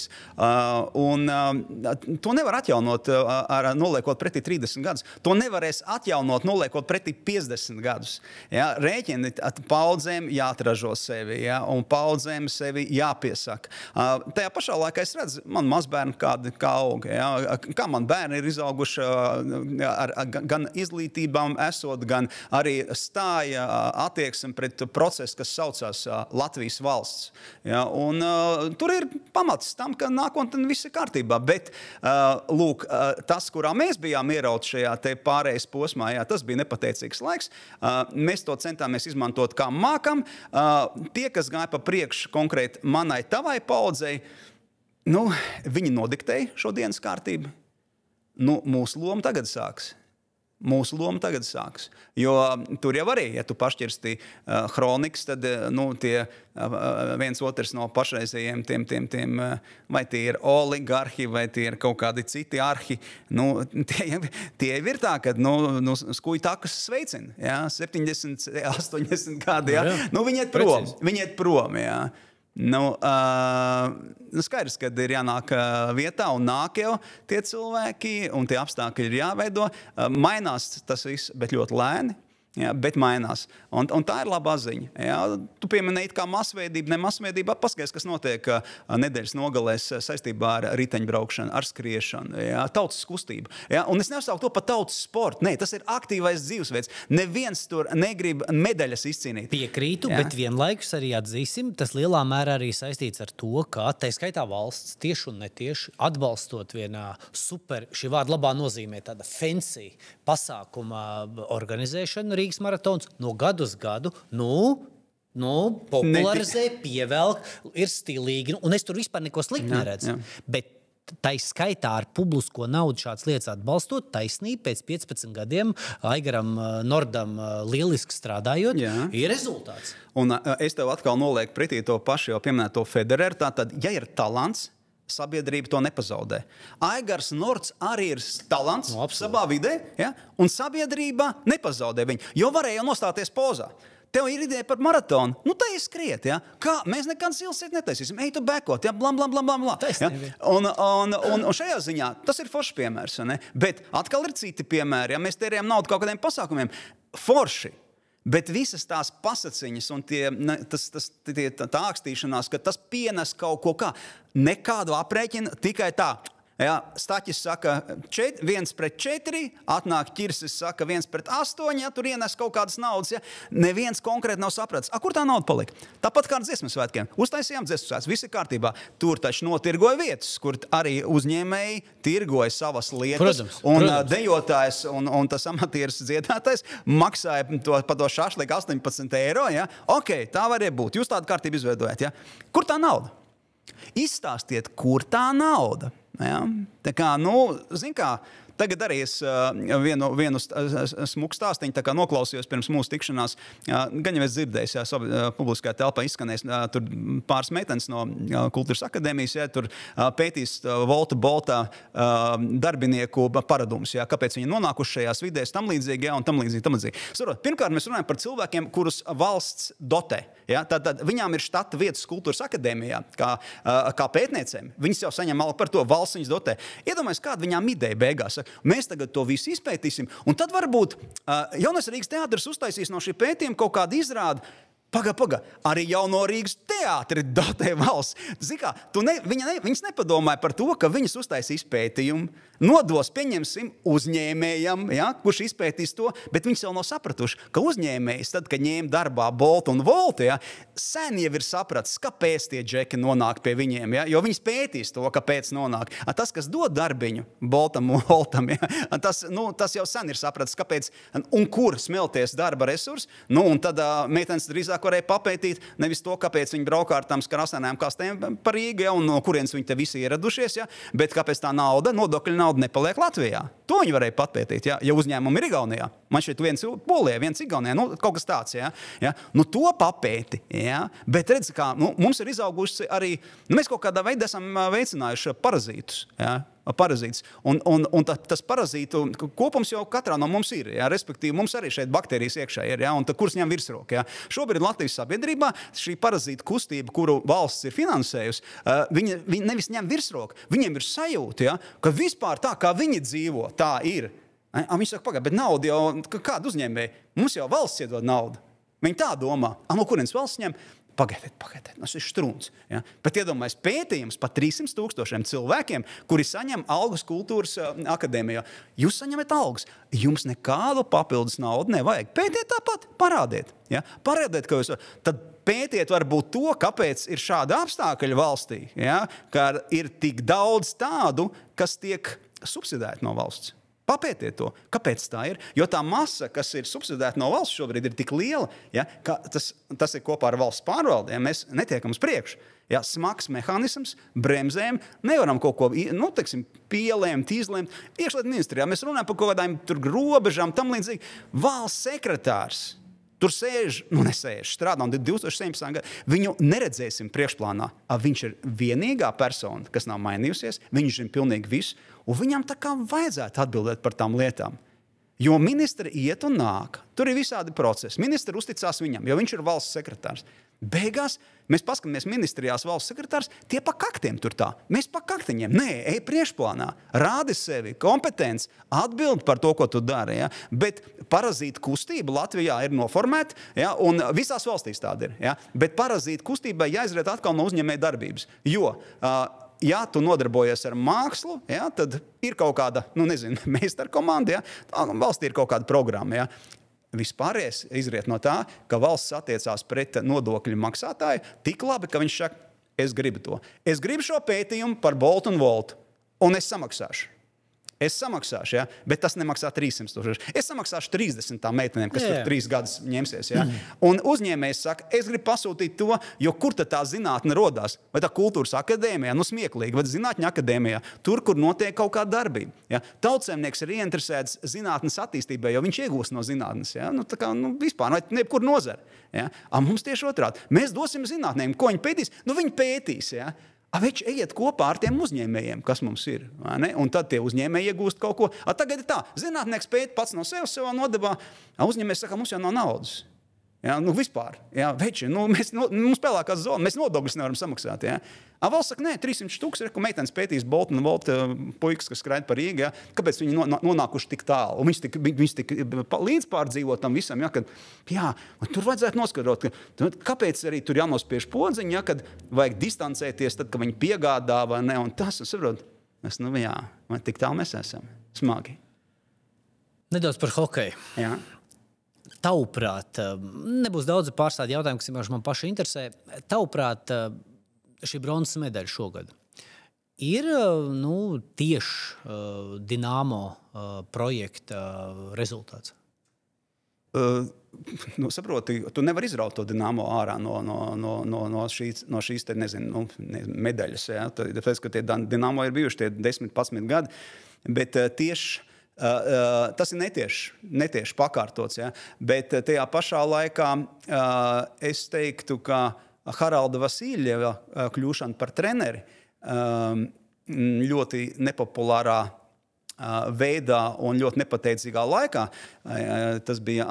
To nevar atjaunot, noliekot pretī 30 gadus. To nevarēs atjaunot, noliekot pretī 50 gadus. Ja? Rēķini paudzēm jāatražo sevi, ja? Un paudzēm sevi jāpiesaka. Tajā pašā laikā es redzu, man mazbērni kā aug. Ja? Kā man bērni ir izauguši gan izglītībām esot, gan arī stāja attieksmi pret procesu, kas saucās Latvijas valsts. Ja, un tur ir pamats tam, ka nākotnē viss ir kārtībā. Bet, lūk, tas, kurā mēs bijām ierauti šajā te pārējais posmā, jā, tas bija nepateicīgs laiks. Mēs to centāmies izmantot kā mākam. Tie, kas gāja pa priekšu konkrēti manai, tavai paudzei, nu, viņi nodiktēja šo dienas kārtību. Nu, mūsu loma tagad sāks. Jo tur jau arī, ja tu pašķirsti hronikas, tad tie viens otrs no pašreizējiem tiem vai tie ir oligarhi, vai tie ir kaut kādi citi arhi, tie ir tā, ka skuj takas sveicina, ja, 70, 80 gadi, ja. Viņi iet prom, jā. Skaidrs, kad ir jānāk vietā un nāk jau tie cilvēki un tie apstākļi ir jāveido. Mainās tas viss, bet ļoti lēni. Jā, bet mainās. Un tā ir labā ziņa. Jā, tu pieminēji kā masveidība, ne masveidība. Paskaties, kas notiek nedēļas nogalēs saistībā ar riteņbraukšanu, ar skriešanu, jā, tautas kustību. Jā, un es neuzsauku to par tautas sportu. Nē, tas ir aktīvais dzīvesveids. Neviens tur negrib medaļas izcīnīt. Piekrītu, jā. Bet vienlaikus arī atzīsim, tas lielā mērā arī saistīts ar to, ka tā skaitā valsts tieši un netieši atbalstot vienā super, šī vārda labā nozīmē tāda fancy pasākuma organizēšanu, Rīgas maratons no gadu uz gadu, popularizē, pievelk, ir stilīgi, un es tur vispār neko slikti neredzu. Bet tai skaitā ar publisko naudu šāds lietas atbalstot, taisnība pēc 15 gadiem Aigaram Nordam lieliski strādājot, ir rezultāts. Un es tev atkal nolieku pretī to pašu jau pieminēto Federeru, tātad, ja ir talants, sabiedrība to nepazaudē. Aigars Nords arī ir talants savā vidē, ja? Un sabiedrība nepazaudē viņu, jo varēja nostāties pozā. Tev ir ideja par maratonu, te ir skriet, ja? Kā mēs nekad silsiet netaisīsim, ej tu bekot, ja? Blam. Ja? Un šajā ziņā tas ir foršs piemērs, ne? Bet atkal ir citi piemēri, ja mēs tērējam naudu kaut kādiem pasākumiem, forši. Bet visas tās pasaciņas un tā ākstīšanās, ka tas pienes kaut ko kā, nekādu aprēķinu, tikai tā. Jā, Staķis saka 1-4, atnāk Ķirsis saka 1-8, ja tur ienes kaut kādas naudas, ja neviens konkrēti nav sapratis. Kur tā nauda palika? Tāpat kā ar dziesmu svētkiem. Uztaisījām dziesmu svētkus, viss ir kārtībā. Tur taču notirgoja vietas, kur arī uzņēmēji tirgoja savas lietas. Protams. Dejotājs un tas amatieris dziedātais maksāja par to šašliku 18 €. Ja? Ok, tā varēja būt. Jūs tādu kārtību izveidojat. Ja? Kur tā nauda? Izstāstiet, kur tā nauda. Ja? Tā kā, zin kā, tagad arī es vienu smuku stāstiņu tā kā noklausījos pirms mūsu tikšanās. Gan jau es dzirdējis, publiskajā telpā izskanēs tur pāris meitenes no Kultūras akadēmijas, tur pētīs Volta Bolta darbinieku paradumus, kāpēc viņi nonākuši šajās vidēs, tam līdzīgi, un tam līdzīgi. Pirmkārt, mēs runājam par cilvēkiem, kurus valsts dotē. Ja? Tad viņām ir štata vietas Kultūras akadēmijā, kā pētniecēm. Viņas jau saņem algu par to, valsts viņas dotē. Iedomājies, kāda viņām ideja beigās. Mēs tagad to visu izpētīsim, un tad varbūt Jaunais Rīgas teātris uztaisīs no šī pētījuma kaut kādu izrādi. Paga, arī Jauno Rīgas teātri dotē valsts. Zini kā, viņas nepadomāja par to, ka viņas uztaisīs pētījumu, nodos, pieņemsim, uzņēmējam, ja, kurš izpētīs to, bet viņas jau nav sapratuši, ka uzņēmējs, tad, kad ņēma darbā Boltu un Voltu, ja, sen jau ir sapratis, kāpēc tie džeki nonāk pie viņiem, ja, jo viņas pētīs to, kāpēc nonāk. Tas, kas dod darbiņu Boltam un Voltam, ja, tas jau sen ir sapratis, kāpēc un kur smelties darba resursi, un tad meitenes drīzāk varēja papētīt nevis to, kāpēc viņi braukā ar tām krāsainām kastēm par Rīgu, ja, un no kurienes viņi te visi ieradušies, ja, bet kāpēc tā nodokļu nauda nepaliek Latvijā. To viņi varēja papētīt, ja uzņēmumi ir Igaunijā. Man šeit viens Polijā, viens Igaunijā, kaut kas tāds, ja. To papēti, ja. Bet redz, kā mums ir izauguši arī, mēs kaut kādā veidā esam veicinājuši parazītus, ja. Parazīts. Un tas parazītu kopums jau katrā no mums ir. Ja? Respektīvi, mums arī šeit baktērijas iekšā ir. Ja? Un kurš ņem virsroku? Ja? Šobrīd Latvijas sabiedrībā šī parazīta kustība, kuru valsts ir finansējusi, viņi nevis ņem virsroku. Viņiem ir sajūta, ja? Ka vispār tā, kā viņi dzīvo, tā ir. Viņi saka, pagaid, bet nauda jau, kāda uzņēmēja? Mums jau valsts iedod naudu. Viņi tā domā. No kurienes valsts ņem? Pagaidiet, tas ir štruns. Ja? Bet iedomājies pētījums par 300,000 cilvēkiem, kuri saņem algas Kultūras akadēmijā. Jūs saņemat algas. Jums nekādu papildus naudu nevajag. Pētiet tāpat, parādiet. Ja? Parādiet, ka jūs... Tad pētiet varbūt to, kāpēc ir šāda apstākļa valstī. Ja? Ka ir tik daudz tādu, kas tiek subsidēti no valsts. Papētiet to, kāpēc tā ir. Jo tā masa, kas ir subsidēta no valsts šobrīd, ir tik liela, ja, ka tas ir kopā ar valsts pārvaldi, ja mēs netiekam uz priekšu. Ja, smags mehānisms, bremzēm, nevaram kaut ko, pielēm, tīzlēm. Iekšlietu ministrijā mēs runājam par kaut kādām robežām, tam līdzīgi. Valsts sekretārs tur sēž, strādā un 2017. Gadu. Viņu neredzēsim priekšplānā. Viņš ir vienīgā persona, kas nav mainījusies, viņš zina pilnīgi visu, un viņam tā kā vajadzētu atbildēt par tām lietām. Jo ministri iet un nāk. Tur ir visādi procesi. Ministri uzticās viņam, jo viņš ir valsts sekretārs. Beigās mēs paskatāmies ministrijās valsts sekretārs, tie pa kaktiem tur tā. Mēs pa kaktiņiem. Nē, ej priekšplānā, rādi sevi, kompetents, atbild par to, ko tu dari. Ja? Bet parazīta kustība Latvijā ir noformēta, ja? Un visās valstīs tāda ir. Ja? Bet parazīta kustībai jāizriet atkal no uzņēmēja darbības. Jo, ja tu nodarbojies ar mākslu, ja, tad ir kaut kāda, meistarkomanda, ja? Valstī ir kaut kāda programma. Ja? Vispārējais izriet no tā, ka valsts attiecās pret nodokļu maksātāju tik labi, ka viņš saka, es gribu to. Es gribu šo pētījumu par Boltu un Voltu, un es samaksāšu. Ja? Bet tas nemaksā 300,000. Es samaksāšu 30 tām meitenēm, kas tur 3 gadus ņemsies. Ja? Un uzņēmējs saka, es gribu pasūtīt to, jo kur tad tā zinātne rodās? Vai tā kultūras akadēmijā, smieklīgi, vai zinātņa akadēmijā, tur, kur notiek kaut kāda darbība. Ja? Tautsēmnieks ir ieinteresēts zinātnes attīstībai, jo viņš iegūst no zinātnes. Ja? Vispār, vai nebkur nozara. Ja? Mums tieši otrādi. Mēs dosim zinātnēm, ko viņi pētīs? Viņi pētīs, ja? Viņš ejiet kopā ar tiem uzņēmējiem, kas mums ir. Un tad tie uzņēmēji iegūst kaut ko. Tagad ir tā, zinātnieks pēta pats no sevis savā nodevā. Uzņēmējs saka, mums jau nav naudas. Ja, vispār. Ja, veči, mums pelēkās zona, mēs nodokļus nevaram samaksāt. Ja. Valsts saka, nē, 300,000 ir, ko meitenes pētīs Boltu un Volta puikas, kas skraida par Rīgu. Ja. Kāpēc viņi nonākuši tik tālu? Un viņš tik līdz pārdzīvot tam visam. Ja, kad, tur vajadzētu noskatot, kāpēc arī tur jānospiež podziņi, ja, kad vajag distancēties, tad, kad viņi piegādā vai ne. Un tas, saprot, tik tālu mēs esam. Smagi. Nedaudz par hokeju. Jā. Tavuprāt, nebūs daudz pārstādi jautājumu, kas man paši interesē. Tavuprāt, šī bronzas medaļa šogad ir tieši Dinamo projekta rezultāts? Saproti, tu nevari izraut to Dinamo ārā no šīs te, medaļas. Ja? Tāpēc, ka tie Dinamo ir bijuši tie 10-11 gadi, bet tieši tas ir netieši pakārtots, ja? Bet tajā pašā laikā es teiktu, ka Haralda Vasiljeva kļūšana par treneri ļoti nepopulārā veidā un ļoti nepateicīgā laikā. Tas bija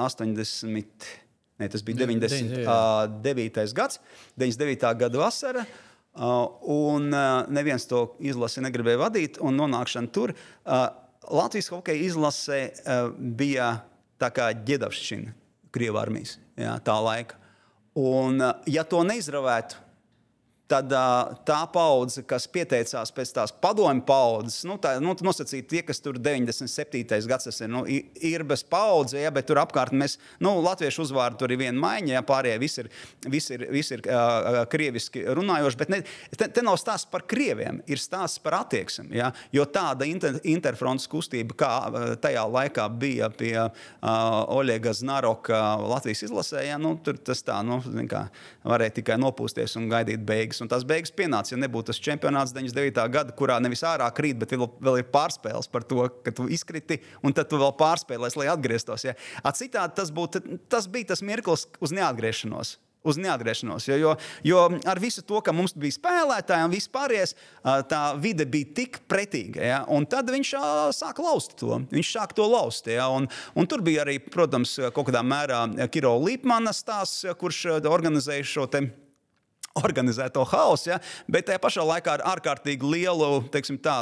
99. gads, 99. gada vasara. Un neviens to izlasi negribēja vadīt un nonākšana tur. Latvijas hokeja izlasē bija tā kā ģedavšķina Krievu armijas, tā laika. Un ja to neizravētu, tad tā paudze, kas pieteicās pēc tās padomju paudzes, nosacīt tie, kas tur 97. gads, tas ir Irbes paudze, ja, bet tur apkārt mēs, latviešu uzvārdu tur ir viena maiņa, ja, pārējie visi ir krieviski runājoši, bet te nav stāsts par krieviem, ir stāsts par attieksmi, ja, jo tāda interfrontes kustība, kā tajā laikā bija pie Oļega Znaroka Latvijas izlasē, ja, tur tas tā, varēja tikai nopūsties un gaidīt beigas. Un tās beigas pienāca, ja nebūtu tas čempionāts 99. gada, kurā nevis ārā krīt, bet vēl ir pārspēles par to, ka tu izkriti, un tad tu vēl pārspēlēs, lai atgrieztos. Ja. Citādi tas bija tas mirklis uz neatgriešanos. Jo ar visu to, ka mums bija spēlētāji un vispārējais, tā vide bija tik pretīga. Ja, un tad viņš sāk laust to. Viņš sāk to laust. Ja, un tur bija arī, protams, kaut kādā mērā Kiro Līpmana stāsts, kurš organizēja šo te organizēto hausu, ja, bet tajā pašā laikā ar ārkārtīgi lielu, teiksim tā,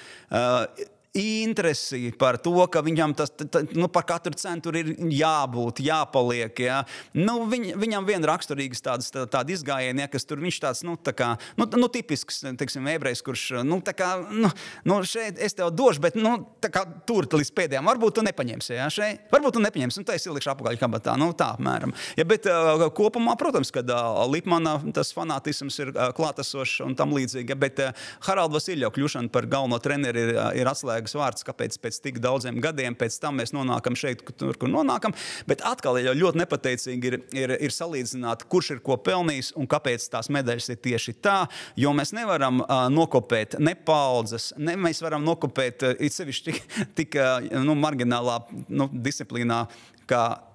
interesi par to, ka viņam tas par katru cenu tur ir jābūt, jāpaliek. Ja. Viņam vien raksturīgas tādi izgājieni, ja, kas tur viņš tāds, tipisks, teiksim, ebrejs, kurš, šeit es tev došu, bet, tur līdz pēdējām, varbūt tu nepaņemsi, ja, šeit, varbūt tu nepaņemsi, un tā es ielikšu apakaļ kabatā, tā apmēram. Ja, bet kopumā, protams, kad Lipmana tas fanātisms ir klātesošs un tam līdzīgi, ja, bet Haralda Vasiljeva kļūšana par galveno treneri ir atslēga vārds, kāpēc pēc tik daudziem gadiem pēc tam mēs nonākam šeit, kur nonākam, bet atkal jau ļoti nepateicīgi ir salīdzināt, kurš ir ko pelnījis un kāpēc tās medaļas ir tieši tā, jo mēs nevaram nokopēt ne paudzes, mēs varam nokopēt it sevišķi tik marginālā disciplīnā, kā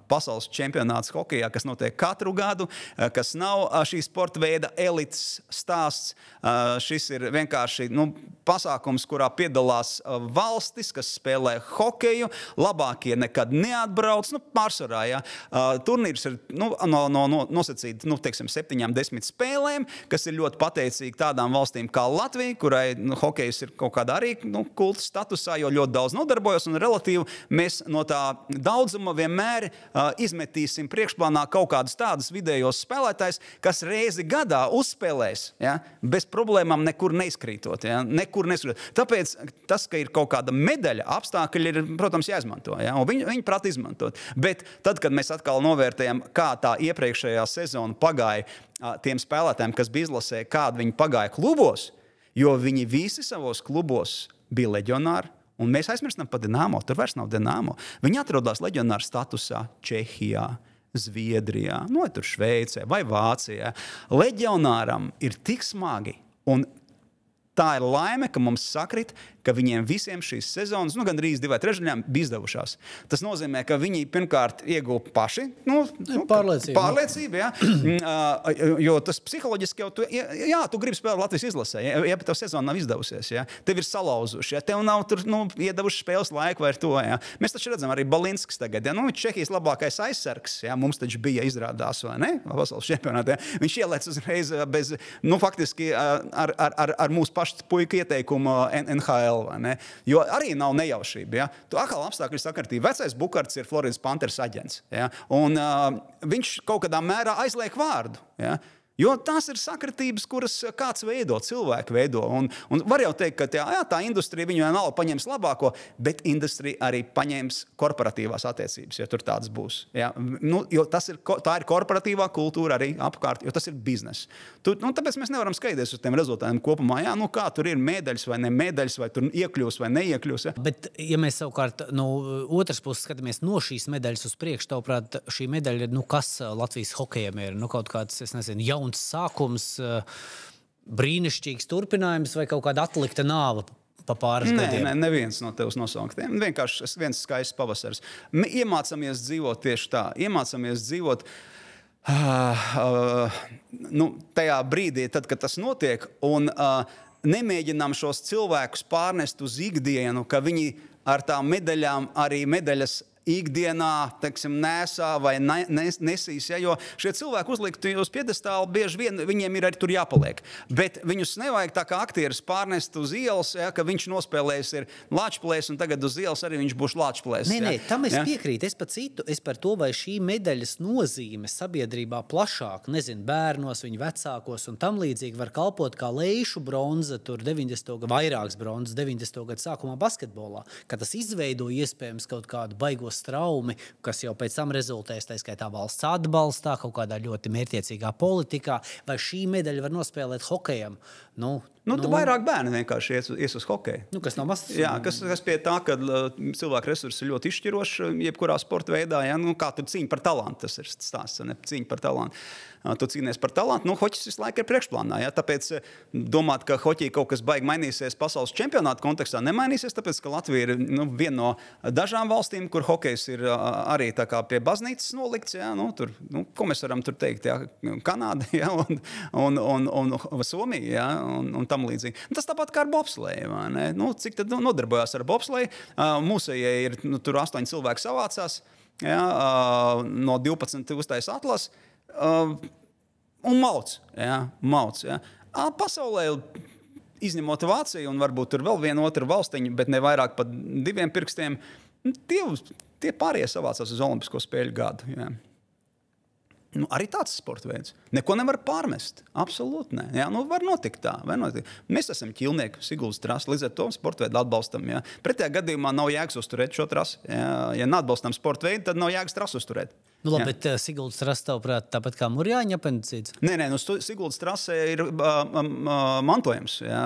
pasaules čempionāts hokejā, kas notiek katru gadu, kas nav šī sporta veida elites stāsts. Šis ir vienkārši pasākums, kurā piedalās valstis, kas spēlē hokeju. Labākie nekad neatbrauc. Pārsvarā, ja. Turnīrs ir nosacīts 7-10 spēlēm, kas ir ļoti pateicīgi tādām valstīm kā Latvija, kurai hokejs ir kaut kādā arī kulta statusā, jo ļoti daudz nodarbojas, un relatīvi mēs no tā daudzuma vienmēr izmetīsim priekšplānā kaut kādus tādus vidējos spēlētājs, kas reizi gadā uzspēlēs, ja, bez problēmām nekur neizkrītot. Ja, Tāpēc tas, ka ir kaut kāda medaļa, apstākļi ir, protams, jāizmanto. Ja, un viņi prāt izmantot. Bet tad, kad mēs atkal novērtējam, kā tā iepriekšējā sezona pagāja tiem spēlētājiem, kas bija izlasē, kādi viņi pagāja klubos, jo viņi visi savos klubos bija leģionāri, un mēs aizmirstam par Dinamo, tur vairs nav Dinamo. Viņi atrodās leģionāru statusā Čehijā, Zviedrijā, tur Šveicē vai Vācijā. Leģionāram ir tik smagi, un tā ir laime, ka mums sakrit, ka viņiem visiem šīs sezonas, gandrīz 2/3 bija izdevušās. Tas nozīmē, ka viņi pirmkārt ieguva paši pārliecību, ja? Jo tas psiholoģiski jau, tu gribi spēlēt Latvijas izlasē, ja tev sezona nav izdevusies, ja? Tev ir salauzuši, ja? Tev nav tur iedevuši spēles laiku vai to. Ja? Mēs taču redzam arī Balinskis tagad, ja? Čehijas labākais aizsargs, ja? Mums taču bija izrādās, vai ne? Pasaules čempionātā. Ja? Viņš ielēc uzreiz bez, faktiski ar mūsu pašu puiku ieteikumu NHL. Jo arī nav nejaušība. Ja? Tu atkal apstākļi sakartība. Vecais Bukarts ir Floridas Panthers aģents. Ja? Un viņš kaut kādā mērā aizliek vārdu. Ja? Jo tās ir sakritības, kuras kāds veido, cilvēki veido. Un var jau teikt, ka tā industrija viņu vienalga paņems labāko, bet industrija arī paņems korporatīvās attiecības, ja tur tāds būs. Ja? Jo tā ir korporatīvā kultūra arī apkārt, jo tas ir biznes. Tāpēc mēs nevaram skaidrs uz tiem rezultātiem kopumā. Ja? Kā tur ir medaļas vai ne medaļas, vai tur iekļūs vai neiekļūs. Ja? Bet, ja mēs savukārt otras puses skatāmies no šīs medaļas uz priekšu, tavuprāt, šī medaļa ir, kas Latvijas hokejam ir? Kaut kāds, es nezinu, jauns sākums, brīnišķīgs turpinājums vai kaut kāda atlikta nāva pa pāris gadiem? Nē, neviens no tevs nosauktiem. Vienkārši viens skaists pavasars. Iemācāmies dzīvot tieši tā. Iemācāmies dzīvot tajā brīdī, tad, kad tas notiek, un nemēģinām šos cilvēkus pārnest uz ikdienu, ka viņi ar tām medaļām arī medaļas ikdienā, teiksim, nesā vai nesīs, ja, jo šie cilvēki uzlikti uz piedestālu, bieži vien viņiem ir arī tur jāpaliek. Bet viņus nevajag tā kā aktieris pārnest uz ielas, ja, ka viņš nospēlējis ir Lāčplēs, un tagad uz ielas arī viņš būs Lāčplēs. Nē, tam es piekrītu. Es par to, vai šī medaļas nozīme sabiedrībā plašāk, bērnos, viņu vecākos un tam līdzīgi var kalpot kā leišu bronza, tur 90. vairāks bronzas 90. gadu sākumā basketbolā, ka tas izveido iespējams kaut kādu baigos straumi, kas jau pēc tam rezultēs, tā skaitā valsts atbalstā, kaut kādā ļoti mērķiecīgā politikā, vai šī medaļa var nospēlēt hokejam? Tu vairāk bērni vienkārši ies uz hokeju. Kas nav mazs. Jā, kas pie tā, ka cilvēku resursi ir ļoti izšķiroši jebkurā sporta veidā. Ja? Kā tur cīņa par talantu, tas ir stāsts, ne? Cīņa par talantu. Tu cīnies par talantu, hoķis visu laiku ir priekšplānā. Ja? Tāpēc domāt, ka hoķī kaut kas baigi mainīsies pasaules čempionāta kontekstā, nemainīsies, tāpēc, ka Latvija ir viena no dažām valstīm, kur hokejs ir arī tā kā pie baznīcas nolikts. Ja? Ko mēs varam tur teikt? Ja? Kanāda, ja? un Somija, ja? un tam līdzīgi. Tas tāpat kā ar bobsleju. Cik tad nodarbojās ar bobsleju? Mūsējie ir tur 8 cilvēki savācās, ja? No 12 uztais atlas. Un mauc. Ja? Pasaulē, izņemot Vāciju un varbūt tur vēl vienu otru valstiņu, bet ne vairāk par 2 pirkstiem, tie pārējie savācās uz Olimpisko spēļu gadu. Ja? Arī tāds sporta veids. Neko nevar pārmest. Absolūti ne. Ja? Var notikt tā. Mēs esam ķilnieki, Siguldas trasi, līdz ar to sporta veidu atbalstam. Ja? Pretējā gadījumā nav jēgas uzturēt šo trasi. Ja neatbalstam sporta veidu, tad nav jēgas trasi uzturēt. Labi, bet Siguldas trasa, tavuprāt, tāpat kā Murjāņa apendicīts? Nē, Siguldas trasē ir mantojums. Ja?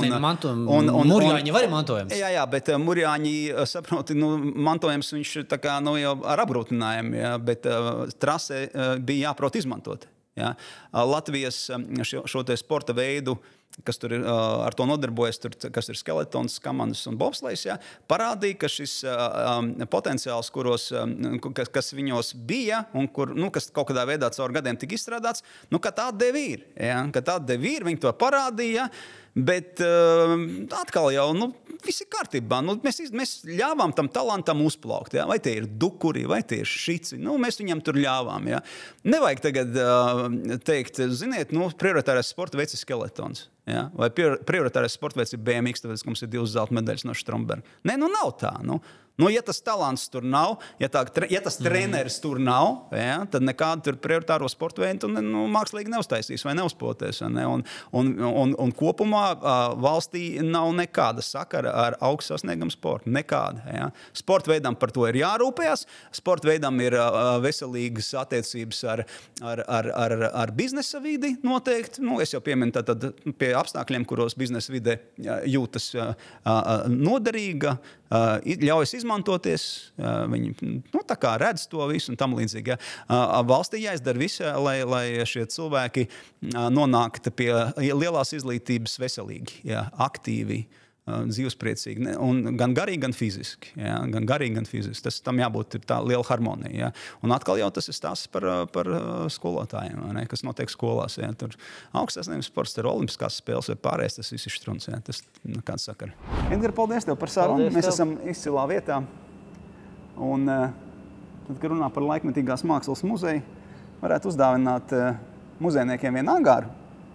Murjāņa var ir mantojums? Jā, bet Murjāņi, saproti, mantojums viņš tā kā jau ar apgrūtinājumu, ja? Bet trasē bija jāprot izmantot. Ja? Latvijas šo te sporta veidu kas tur ar to nodarbojas, kas ir skeletons, kamandas un bobslejs, parādīja, ka šis potenciāls, kas viņos bija un kas kaut kādā veidā caur gadiem tika izstrādāts, ka tāda deva ir. Ka tāda deva ir, viņi to parādīja, bet atkal jau viss ir kārtībā. Mēs ļāvām tam talantam uzplaukt. Vai tie ir dukuri, vai tie ir šici. Mēs viņam tur ļāvām. Nevajag tagad teikt, ziniet, prioritārais sporta veids ir skeletons. Vai prioritārais sporta veids ir BMX, tāpēc, ka mums ir 2 zelta medaļas no Stromberga. Nē, nav tā. Ja tas talants tur nav, ja tas treneris tur nav, tad nekādu tur prioritāro sporta veidu mākslīgi neuztaisīs vai neuzpotēs. Un kopumā valstī nav nekāda sakara ar augstu sasniegumu sportu. Nekāda. Sporta veidam par to ir jārūpējas. Sporta veidam ir veselīgas attiecības ar biznesa vidi noteikti. Es jau pieminu tad pie apstākļiem, kuros biznesa vide jūtas noderīga, ļaujas izmantoties, viņi tā kā redz to visu un tam līdzīgi. Valstī jāizdara viss, lai šie cilvēki nonāktu pie lielās izglītības veselīgi, aktīvi, dzīvespriecīgi, un gan garīgi, gan fiziski. Gan garīgi, gan fiziski. Tam jābūt tā liela harmonija. Un atkal jau tas ir stāsts par skolotājiem, kas notiek skolās. Tur augstsasniegums sports, tur olimpiskās spēles vai pārējais, tas viss ir štruns. Tas kāds sakara. Edgar, paldies tev par sarunu. Mēs esam izcilā vietā. Un tad, kad runā par laikmetīgās mākslas muzeju, varētu uzdāvināt muzejniekiem vienu angāru.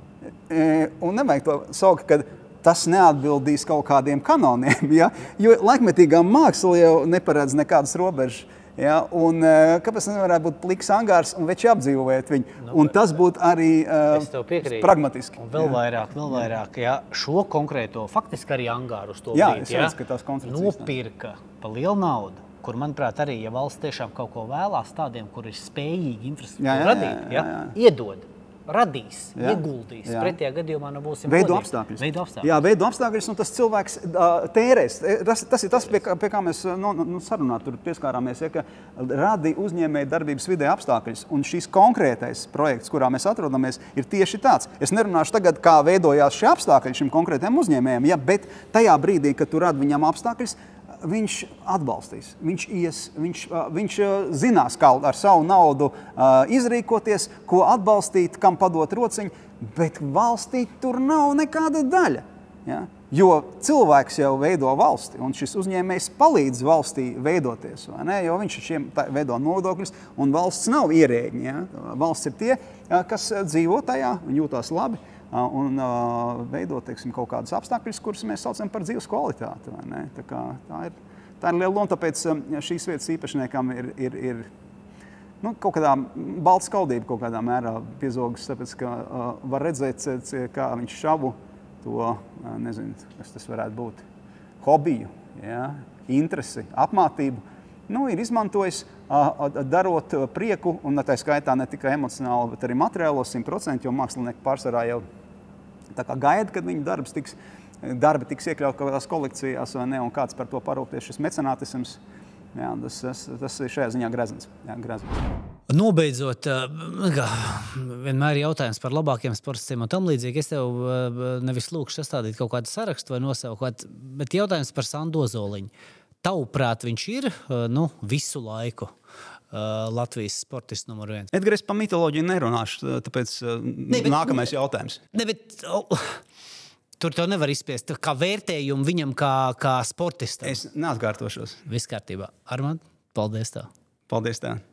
Un nevajag to saukt, kad tas neatbildīs kaut kādiem kanoniem, jo laikmetīgā māksla jau neparedz nekādas robežas. Un kāpēc nevarētu būt pliks angārs un veči apdzīvojot viņu? Un tas būtu arī pragmatiski. Un vēl vairāk, šo konkrēto, faktiski arī angāru uz to brīdi, nopirka pa lielu naudu, kur, manuprāt, arī, ja valsts tiešām kaut ko vēlās tādiem, kur ir spējīgi infrastruktūru radīt, iedod. Radīs, ieguldīs. Pretējā gadījumā būsim veido apstākļus. Veido apstākļus, un tas cilvēks tērēs. Tas ir tas, pie kā mēs sarunā tur pieskārāmies, ka radi uzņēmēju darbības vidē apstākļus. Un šis konkrētais projekts, kurā mēs atrodamies, ir tieši tāds. Es nerunāšu tagad, kā veidojās šie apstākļi šim konkrētajam uzņēmējam, bet tajā brīdī, kad tu radi viņam apstākļus, viņš atbalstīs, viņš zinās, kā ar savu naudu izrīkoties, ko atbalstīt, kam padot rociņu, bet valstī tur nav nekāda daļa. Jo cilvēks jau veido valsti, un šis uzņēmējs palīdz valstī veidoties, jo viņš šiem veido nodokļus, un valsts nav ierēģi. Valsts ir tie, kas dzīvo tajā, viņi jūtās labi, un veidot, kaut kādus apstākļus, kurus mēs saucam par dzīves kvalitāti. Tā ir liela loma, tāpēc šīs vietas īpašniekam ir kaut kādā balta skaldība kaut kādā mērā piezogas, tāpēc, ka var redzēt, kā viņš šabu to, nezinu, kas tas varētu būt, hobiju, interesi, apmātību, ir izmantojis, darot prieku, un tā skaitā ne tikai emocionāli, bet arī materiālo 100%, jo mākslinieki pārsvarā jau tā kā gaida, kad viņu darbi tiks iekļaut kaut kādās kolekcijās, vai ne, un kāds par to parūpties, šis mecenātisms, tas ir šajā ziņā grezens. Nobeidzot, vienmēr jautājums par labākiem sportistiem un tam līdzīgi. Es tev nevis lūkšu sastādīt kaut kādu sarakstu vai nosaukt, bet jautājums par Sandu Ozoliņu. Tavuprāt, viņš ir visu laiku Latvijas sportists numur 1? Edgar, es par mitoloģiju nerunāšu, tāpēc nākamais jautājums. Tur tev nevar izspiest kā vērtējumu viņam kā sportistam. Es neatkārtošos. Viss kārtībā. Armand, paldies tev. Paldies tev.